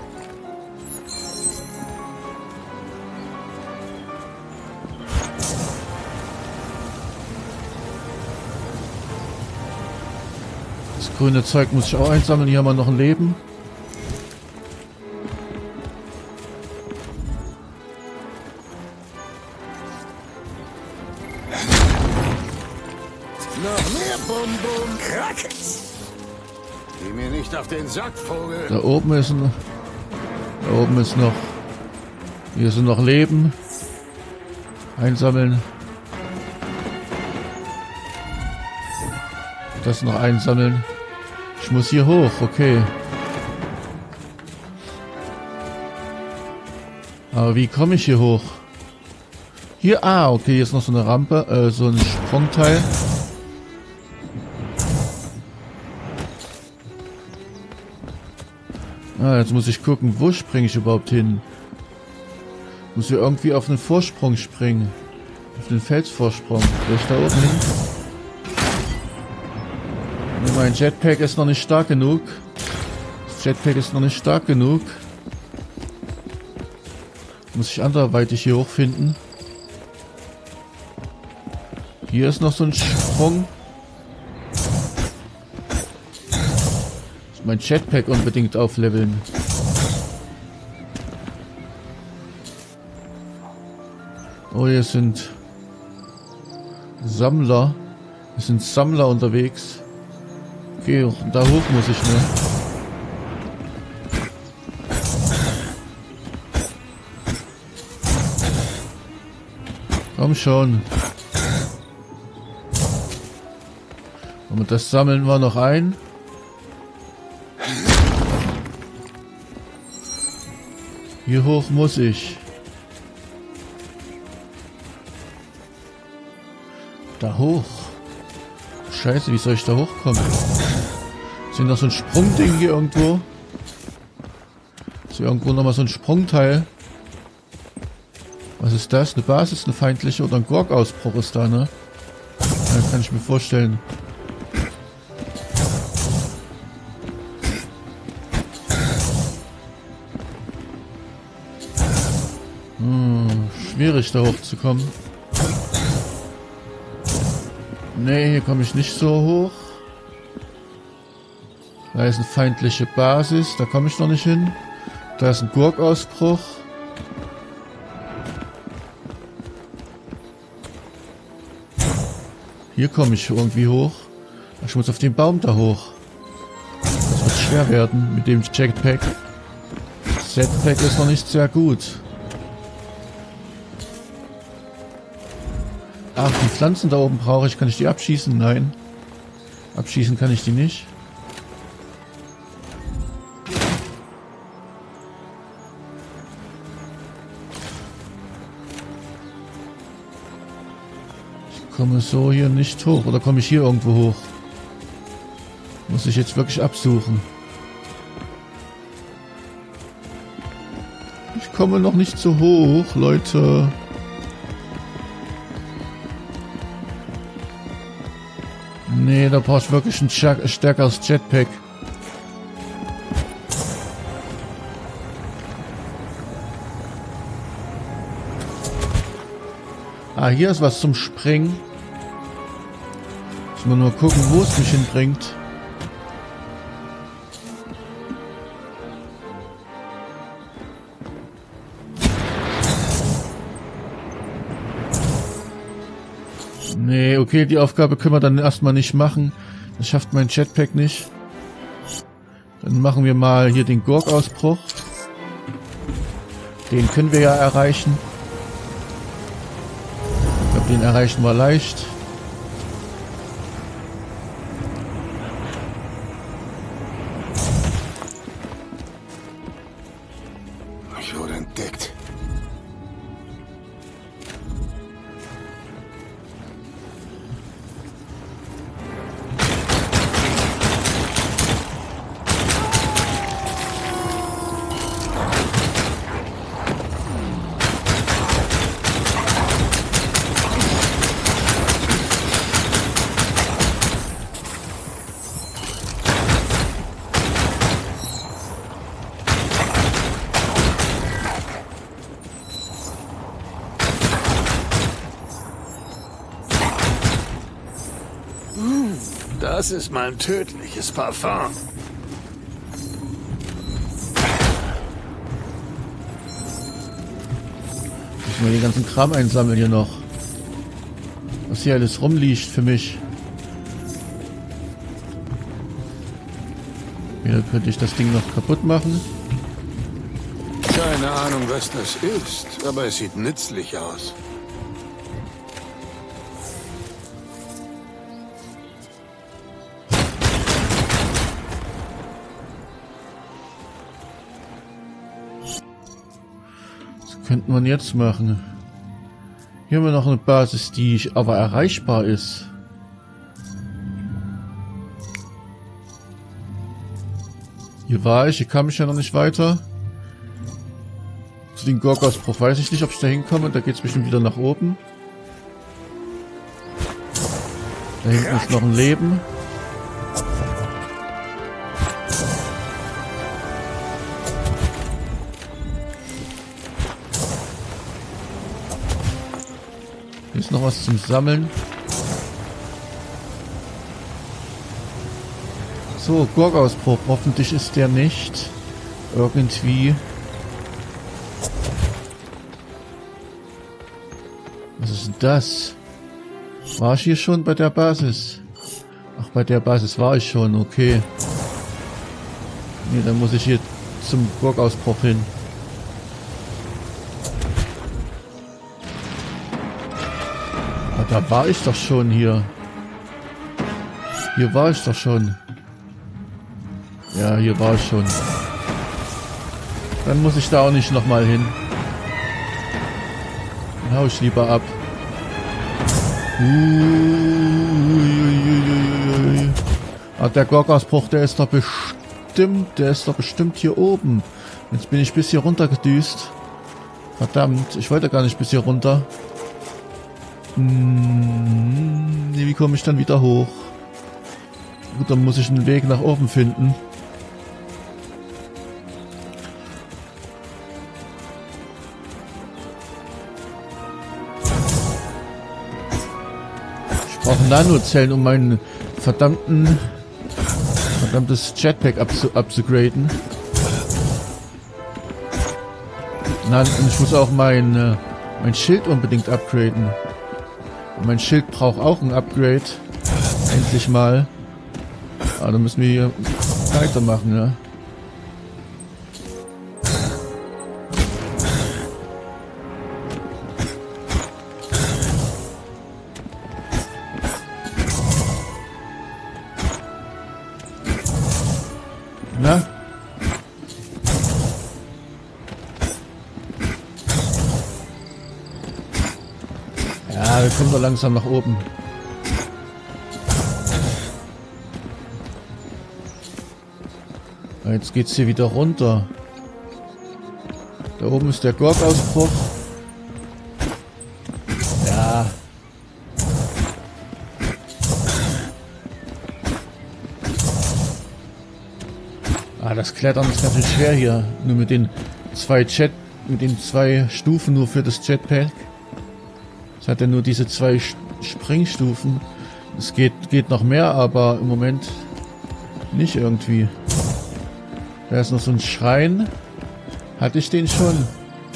Das grüne Zeug muss ich auch einsammeln. Hier haben wir noch ein Leben. Noch mehr Bum-Bum Krakens. Geh mir nicht auf den Sack, Vogel. Da oben ist ein... Da oben ist noch... Hier sind noch Leben. Einsammeln. Das noch einsammeln. Ich muss hier hoch, okay. Aber wie komme ich hier hoch? Hier, okay, hier ist noch so eine Rampe, so ein Sprungteil. Jetzt muss ich gucken, wo springe ich überhaupt hin? Muss ich irgendwie auf einen Vorsprung springen. Auf den Felsvorsprung. Soll ich da oben hin? Nee, mein Jetpack ist noch nicht stark genug. Das Jetpack ist noch nicht stark genug. Muss ich anderweitig hier hochfinden. Hier ist noch so ein Sprung. Mein Jetpack unbedingt aufleveln. Oh, hier sind Sammler. Hier sind Sammler unterwegs. Okay, da hoch muss ich, ne? Komm schon. Und das sammeln wir noch ein. Hier hoch muss ich. Da hoch. Scheiße, wie soll ich da hochkommen? Ist hier noch so ein Sprungding hier irgendwo? Ist hier irgendwo nochmal so ein Sprungteil? Was ist das? Eine Basis, eine feindliche oder ein Gorg-Ausbruch ist da, ne? Das kann ich mir vorstellen. Schwierig da hochzukommen. Nee, hier komme ich nicht so hoch. Da ist eine feindliche Basis, da komme ich noch nicht hin. Da ist ein Gurkausbruch. Hier komme ich irgendwie hoch. Ich muss auf den Baum da hoch. Das wird schwer werden mit dem Jetpack. Das Jetpack ist noch nicht sehr gut. Ach, die Pflanzen da oben brauche ich. Kann ich die abschießen? Nein. Abschießen kann ich die nicht. Ich komme so hier nicht hoch. Oder komme ich hier irgendwo hoch? Muss ich jetzt wirklich absuchen. Ich komme noch nicht so hoch, Leute. Nee, da brauche ich wirklich ein stärkeres Jetpack. Ah, hier ist was zum Springen. Muss man nur gucken, wo es mich hinbringt. Nee, okay, die Aufgabe können wir dann erstmal nicht machen. Das schafft mein Jetpack nicht. Dann machen wir mal hier den Gurkausbruch. Den können wir ja erreichen. Ich glaube, den erreichen wir leicht. Ich wurde entdeckt. Das ist mein tödliches Parfum. Müssen wir den ganzen Kram einsammeln hier noch. Was hier alles rumliegt für mich. Hier könnte ich das Ding noch kaputt machen. Keine Ahnung, was das ist, aber es sieht nützlich aus. Könnte man jetzt machen. Hier haben wir noch eine Basis, die aber erreichbar ist. Hier war ich, hier kam ich ja noch nicht weiter. Zu dem Gurkausbruch weiß ich nicht, ob ich da hinkomme. Da geht es bestimmt wieder nach oben. Da hinten ist noch ein Leben. Hier ist noch was zum Sammeln. So, Gurkausbruch. Hoffentlich ist der nicht irgendwie... Was ist denn das? War ich hier schon bei der Basis? Ach, bei der Basis war ich schon, okay. Nee, dann muss ich hier zum Gurkausbruch hin. Ah, da war ich doch schon hier. Hier war ich doch schon. Ja, hier war ich schon. Dann muss ich da auch nicht nochmal hin. Dann hau ich lieber ab. Ah, der Gurkausbruch, der ist doch bestimmt hier oben. Jetzt bin ich bis hier runter gedüst. Verdammt, ich wollte gar nicht bis hier runter. Nee, wie komme ich dann wieder hoch? Gut, dann muss ich einen Weg nach oben finden. Ich brauche Nanozellen, um mein verdammtes Jetpack abzugraden. Nein, und ich muss auch mein Schild unbedingt upgraden. Und mein Schild braucht auch ein Upgrade. Endlich mal. Aber dann müssen wir hier weitermachen, ja. Na? Ja, wir kommen doch langsam nach oben. Jetzt geht's hier wieder runter. Da oben ist der Gorg-Ausbruch. Ja. Das Klettern ist natürlich schwer hier. Nur mit den zwei Stufen nur für das Jetpack. Es hat ja nur diese 2 Springstufen. Es geht noch mehr, aber im Moment nicht irgendwie. Da ist noch so ein Schrein. Hatte ich den schon?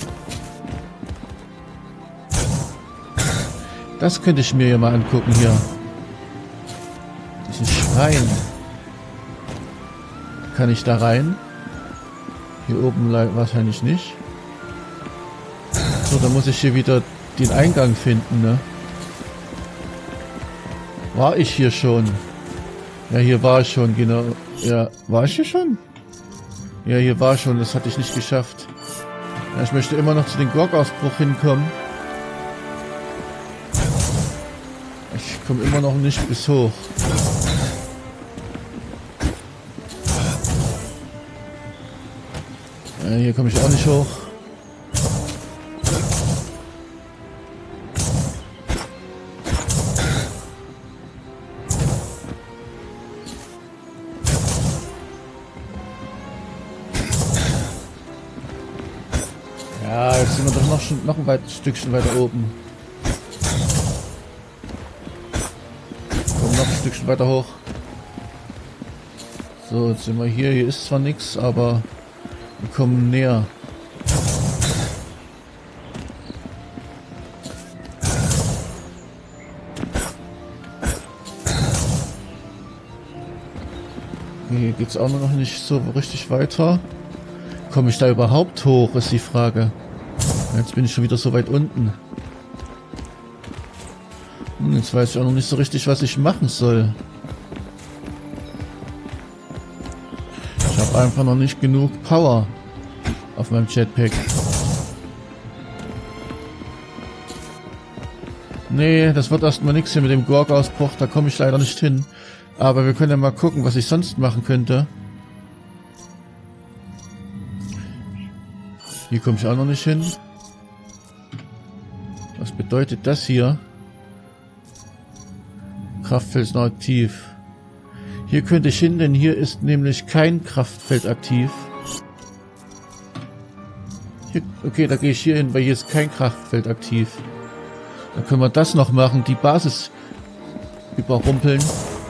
Das könnte ich mir ja mal angucken hier. Diesen Schrein. Kann ich da rein? Hier oben wahrscheinlich nicht. So, dann muss ich hier wieder den Eingang finden, ne? War ich hier schon? Ja, hier war ich schon, genau. Ja, war ich hier schon? Ja, hier war schon, das hatte ich nicht geschafft. Ja, ich möchte immer noch zu dem Gorg-Ausbruch hinkommen. Ich komme immer noch nicht bis hoch. Ja, hier komme ich auch nicht hoch. Ja, jetzt sind wir doch noch ein Stückchen weiter oben. Kommen noch ein Stückchen weiter hoch. So, jetzt sind wir hier. Hier ist zwar nichts, aber wir kommen näher. Hier geht's auch noch nicht so richtig weiter. Komme ich da überhaupt hoch, ist die Frage. Jetzt bin ich schon wieder so weit unten. Jetzt weiß ich auch noch nicht so richtig, was ich machen soll. Ich habe einfach noch nicht genug Power auf meinem Jetpack. Nee, das wird erstmal nichts hier mit dem Gorg-Ausbruch. Da komme ich leider nicht hin. Aber wir können ja mal gucken, was ich sonst machen könnte. Hier komme ich auch noch nicht hin. Was bedeutet das hier? Kraftfeld ist noch aktiv. Hier könnte ich hin, denn hier ist nämlich kein Kraftfeld aktiv. Hier, okay, da gehe ich hier hin, weil hier ist kein Kraftfeld aktiv. Dann können wir das noch machen, die Basis überrumpeln.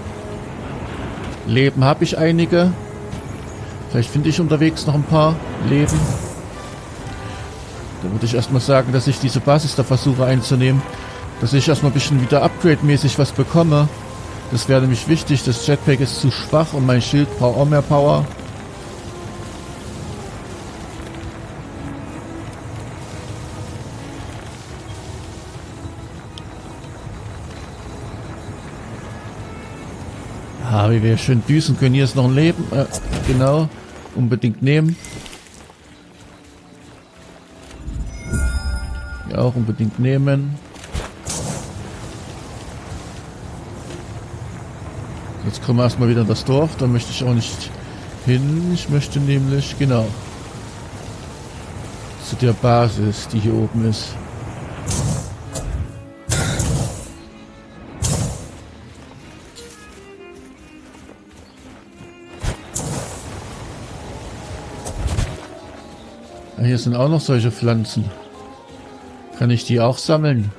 Leben habe ich einige. Vielleicht finde ich unterwegs noch ein paar Leben. Da würde ich erstmal sagen, dass ich diese Basis da versuche einzunehmen. Dass ich erstmal ein bisschen wieder upgrade-mäßig was bekomme. Das wäre nämlich wichtig. Das Jetpack ist zu schwach und mein Schild braucht auch mehr Power. Ah, wie wir schön düsen können. Hier ist noch ein Leben. Genau. Unbedingt nehmen. Ja, auch unbedingt nehmen. Jetzt kommen wir erstmal wieder in das Dorf. Da möchte ich auch nicht hin. Ich möchte nämlich, genau, zu der Basis, die hier oben ist. hier sind auch noch solche Pflanzen. Kann ich die auch sammeln?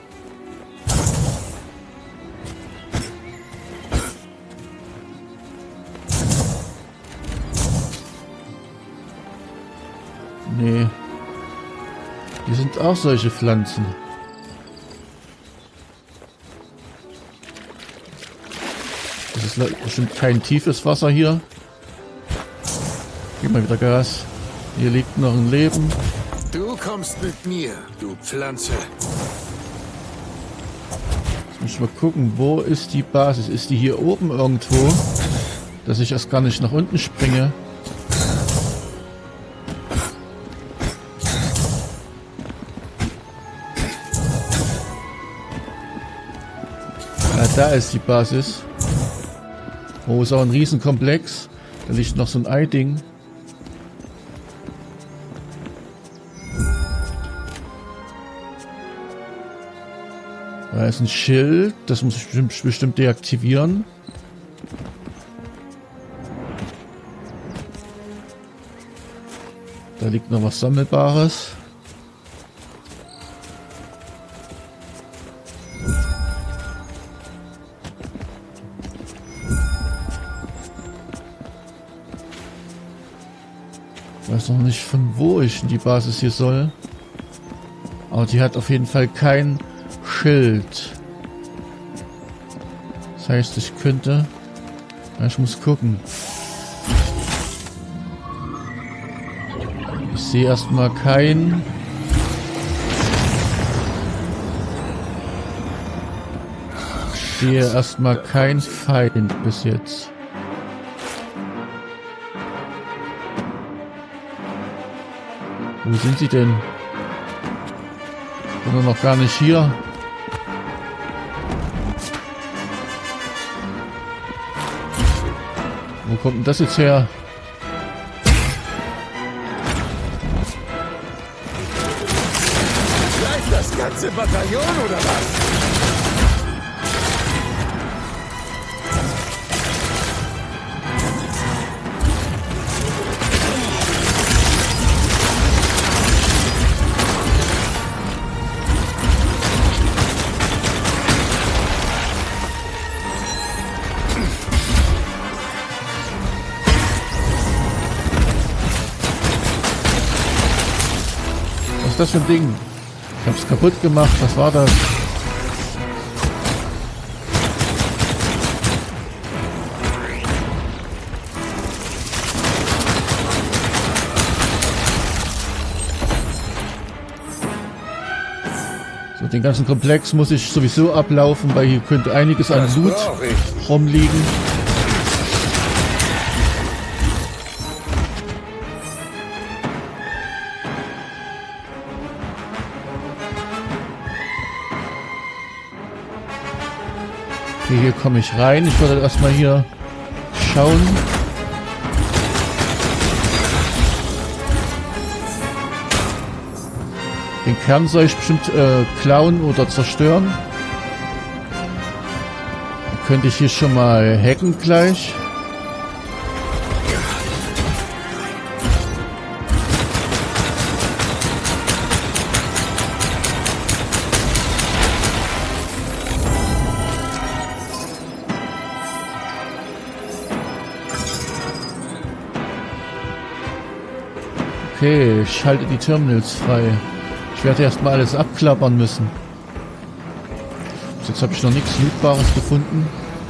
Nee. Die sind auch solche Pflanzen. Das ist bestimmt kein tiefes Wasser hier. Gib mal wieder Gas. Hier liegt noch ein Leben. Du kommst mit mir, du Pflanze. Jetzt muss ich mal gucken, wo ist die Basis? Ist die hier oben irgendwo? Dass ich erst gar nicht nach unten springe. Ja, da ist die Basis. Oh, ist auch ein Riesenkomplex. Da liegt noch so ein Ei-Ding. Da ist ein Schild. Das muss ich bestimmt deaktivieren. Da liegt noch was Sammelbares. Ich weiß noch nicht, von wo ich in die Basis hier soll. Aber die hat auf jeden Fall kein Schild. Das heißt, ich könnte... Ja, ich muss gucken. Ich sehe erstmal kein... Ich sehe erstmal kein Feind bis jetzt. Wo sind sie denn? Ich bin noch gar nicht hier. Wo kommt denn das jetzt her? Gleich das ganze Bataillon oder was? Was ist das für ein Ding? Ich hab's kaputt gemacht. Was war das? So, den ganzen Komplex muss ich sowieso ablaufen, weil hier könnte einiges an Loot rumliegen. Okay, hier komme ich rein. Ich würde erstmal hier schauen. Den Kern soll ich bestimmt klauen oder zerstören. Dann könnte ich hier schon mal hacken gleich. Okay, ich schalte die Terminals frei. Ich werde erstmal alles abklappern müssen. Bis jetzt habe ich noch nichts Lootbares gefunden.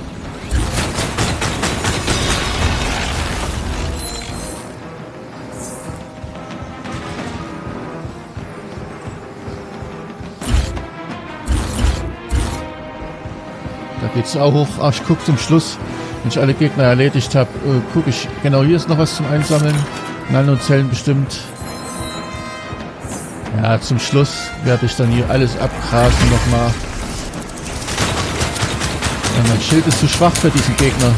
Da geht's auch hoch. Ach, ich gucke zum Schluss. Wenn ich alle Gegner erledigt habe, gucke ich. Genau, hier ist noch was zum Einsammeln. Nanozellen bestimmt. Ja, zum Schluss werde ich dann hier alles abgrasen nochmal. Ja, mein Schild ist zu schwach für diesen Gegner.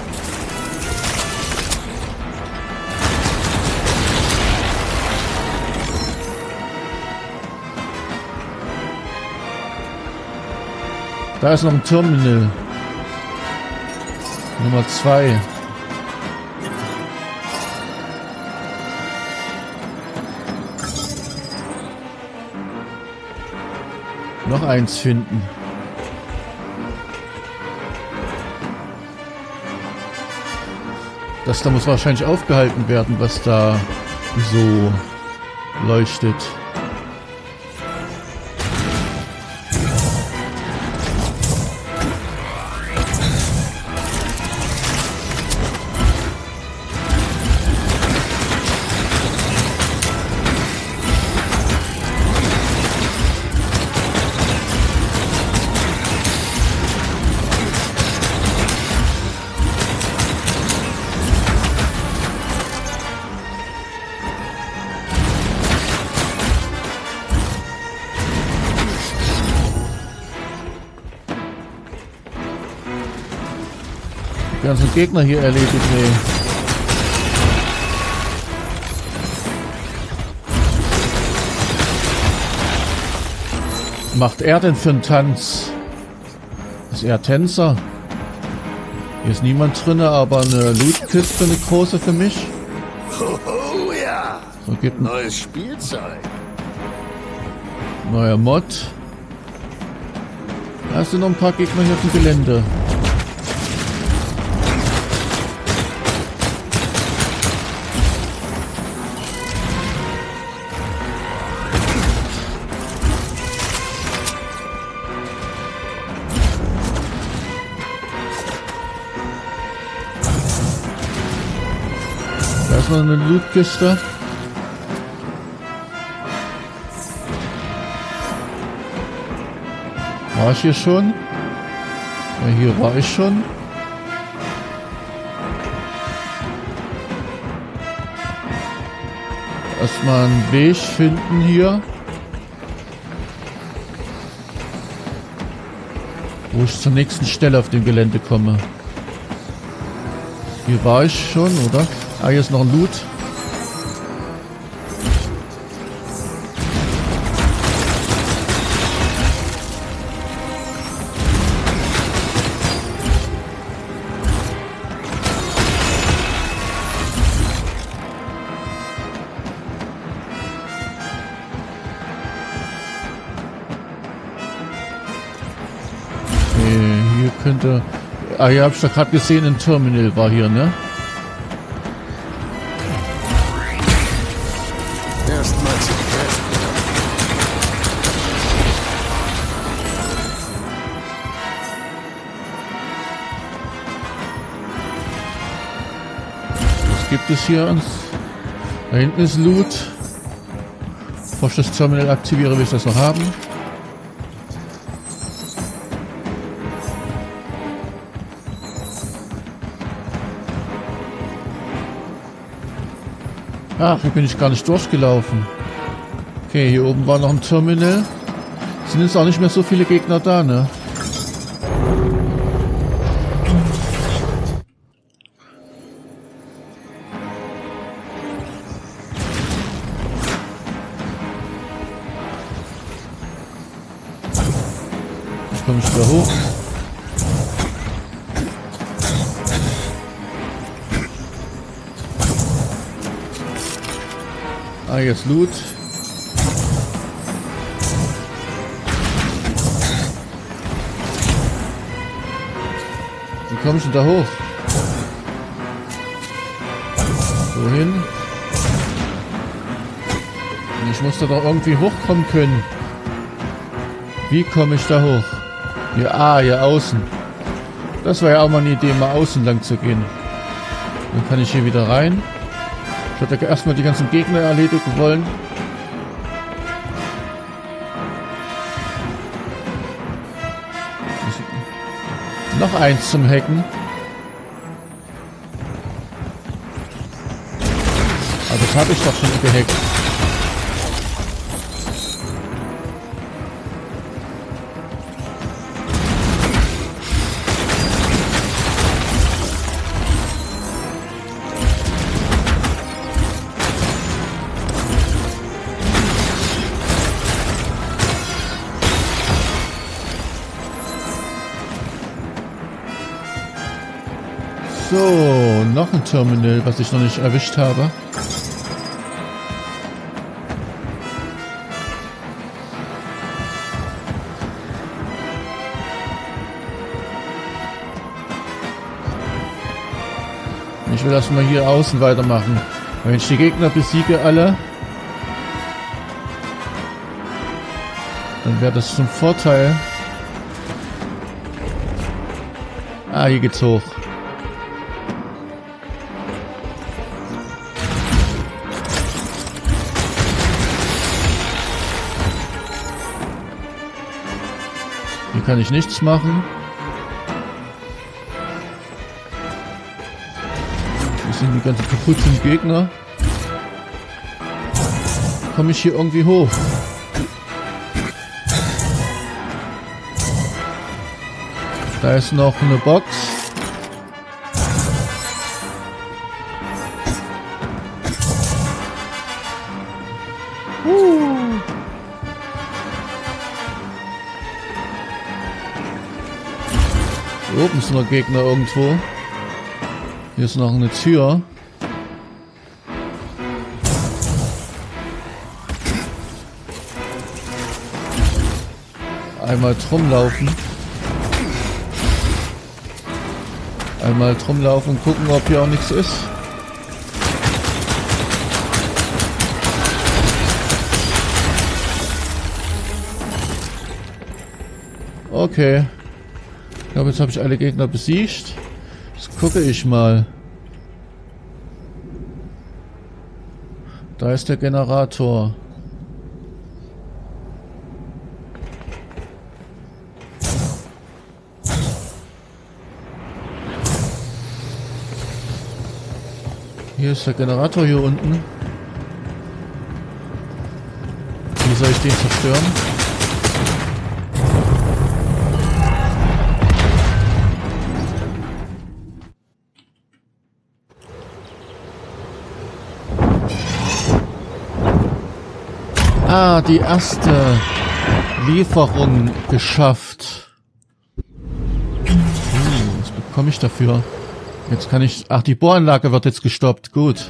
Da ist noch ein Terminal. Nummer 2. Noch eins finden. Das da muss wahrscheinlich aufgehalten werden, was da so leuchtet. Die ganzen Gegner hier erledigt, nee. Was macht er denn für einen Tanz? Ist er Tänzer? Hier ist niemand drin, aber eine Lootkiste, eine große für mich. Oh ja. So, gibt ein Neues Spielzeug. neuer Mod. Da sind noch ein paar Gegner hier auf dem Gelände. Da ist noch eine Lootkiste. War ich hier schon? Ja, hier war ich schon. Erstmal einen Weg finden hier. Wo ich zur nächsten Stelle auf dem Gelände komme. Hier war ich schon, oder? Ah, hier ist noch ein Loot. Okay, hier könnte... Ah, hier hab ich doch gerade gesehen, ein Terminal war hier, ne? Erstmal zum Treffen. Was gibt es hier? Da hinten ist Loot. Bevor ich das Terminal aktiviere, will ich das noch haben. Ach, hier bin ich gar nicht durchgelaufen. Okay, hier oben war noch ein Terminal. Sind jetzt auch nicht mehr so viele Gegner da, ne? Jetzt komme ich da hoch. Ah, jetzt Loot. Wie komme ich denn da hoch? So hin. Ich muss da doch irgendwie hochkommen können. Wie komme ich da hoch? Hier, hier außen. Das war ja auch mal eine Idee, mal außen lang zu gehen. Dann kann ich hier wieder rein. Ich hätte erstmal die ganzen Gegner erledigen wollen. Noch eins zum Hacken. Aber das habe ich doch schon gehackt. So, noch ein Terminal, was ich noch nicht erwischt habe. Ich will erstmal hier außen weitermachen. Wenn ich die Gegner besiege alle, dann wäre das zum Vorteil. Ah, hier geht's hoch. Hier kann ich nichts machen. Hier sind die ganzen kaputten Gegner. Komme ich hier irgendwie hoch? Da ist noch eine Box. Hier oben ist noch Gegner irgendwo. Hier ist noch eine Tür. Einmal drum laufen. Einmal drum laufen und gucken, ob hier auch nichts ist. Okay. Ich glaube, jetzt habe ich alle Gegner besiegt. Jetzt gucke ich mal. Da ist der Generator. Hier ist der Generator hier unten. Wie soll ich den zerstören? Ah, die erste Lieferung geschafft. Was bekomme ich dafür? Jetzt kann ich... Ach, die Bohranlage wird jetzt gestoppt. Gut.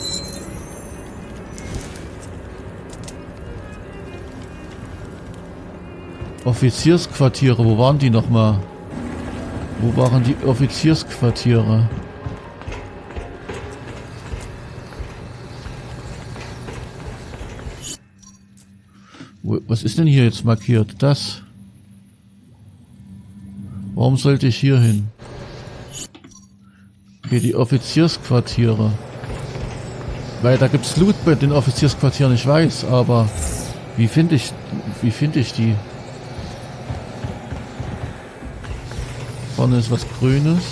Offiziersquartiere. Wo waren die nochmal? Wo waren die Offiziersquartiere? Was ist denn hier jetzt markiert? Das. Warum sollte ich hier hin? Okay, die Offiziersquartiere. Weil da gibt's Loot bei den Offiziersquartieren, ich weiß, aber wie finde ich die? Vorne ist was Grünes.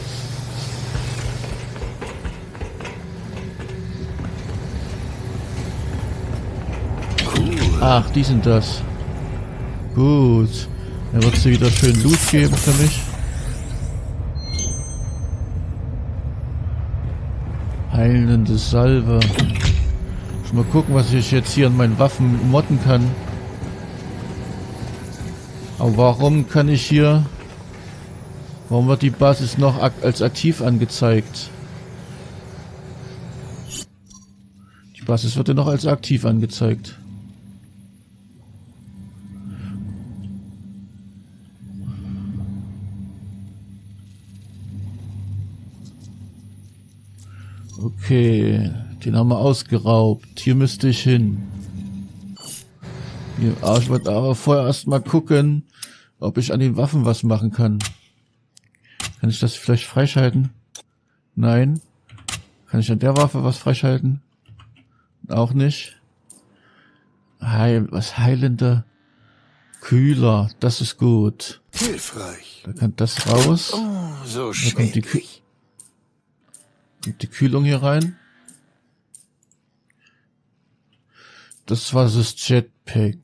Ach, die sind das. Gut. Dann wird es wieder schön Loot geben für mich. Heilende Salve. Mal gucken, was ich jetzt hier an meinen Waffen modden kann. Aber warum kann ich hier... Warum wird die Basis noch als aktiv angezeigt? Die Basis wird ja noch als aktiv angezeigt. Okay, den haben wir ausgeraubt. Hier müsste ich hin. Hier, ich wollte aber vorher erstmal gucken, ob ich an den Waffen was machen kann. Kann ich das vielleicht freischalten? Nein. Kann ich an der Waffe was freischalten? Auch nicht. Was heilender Kühler. Das ist gut. Hilfreich. Da kann das raus. Oh, so da kommt die Kühlung hier rein. Das war das Jetpack.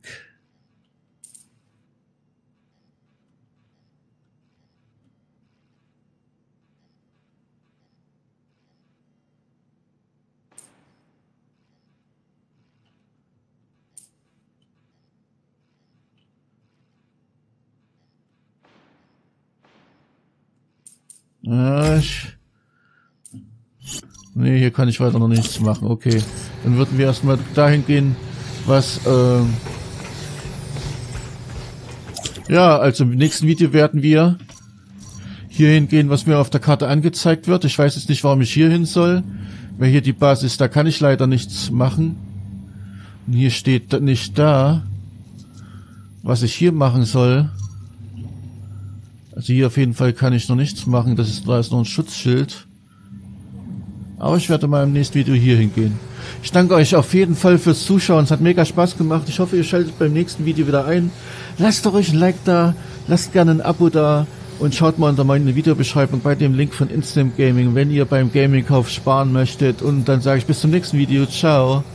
Nee, hier kann ich weiter noch nichts machen. Okay, dann würden wir erstmal dahin gehen, was... Ja, also im nächsten Video werden wir hier hingehen, was mir auf der Karte angezeigt wird. Ich weiß jetzt nicht, warum ich hier hin soll. Weil hier die Basis, da kann ich leider nichts machen. Und hier steht nicht da, was ich hier machen soll. Also hier auf jeden Fall kann ich noch nichts machen. Da ist noch ein Schutzschild. Aber ich werde mal im nächsten Video hier hingehen. Ich danke euch auf jeden Fall fürs Zuschauen. Es hat mega Spaß gemacht. Ich hoffe, ihr schaltet beim nächsten Video wieder ein. Lasst doch euch ein Like da. Lasst gerne ein Abo da. Und schaut mal unter meine Videobeschreibung bei dem Link von Instant Gaming, wenn ihr beim Gaming-Kauf sparen möchtet. Und dann sage ich bis zum nächsten Video. Ciao.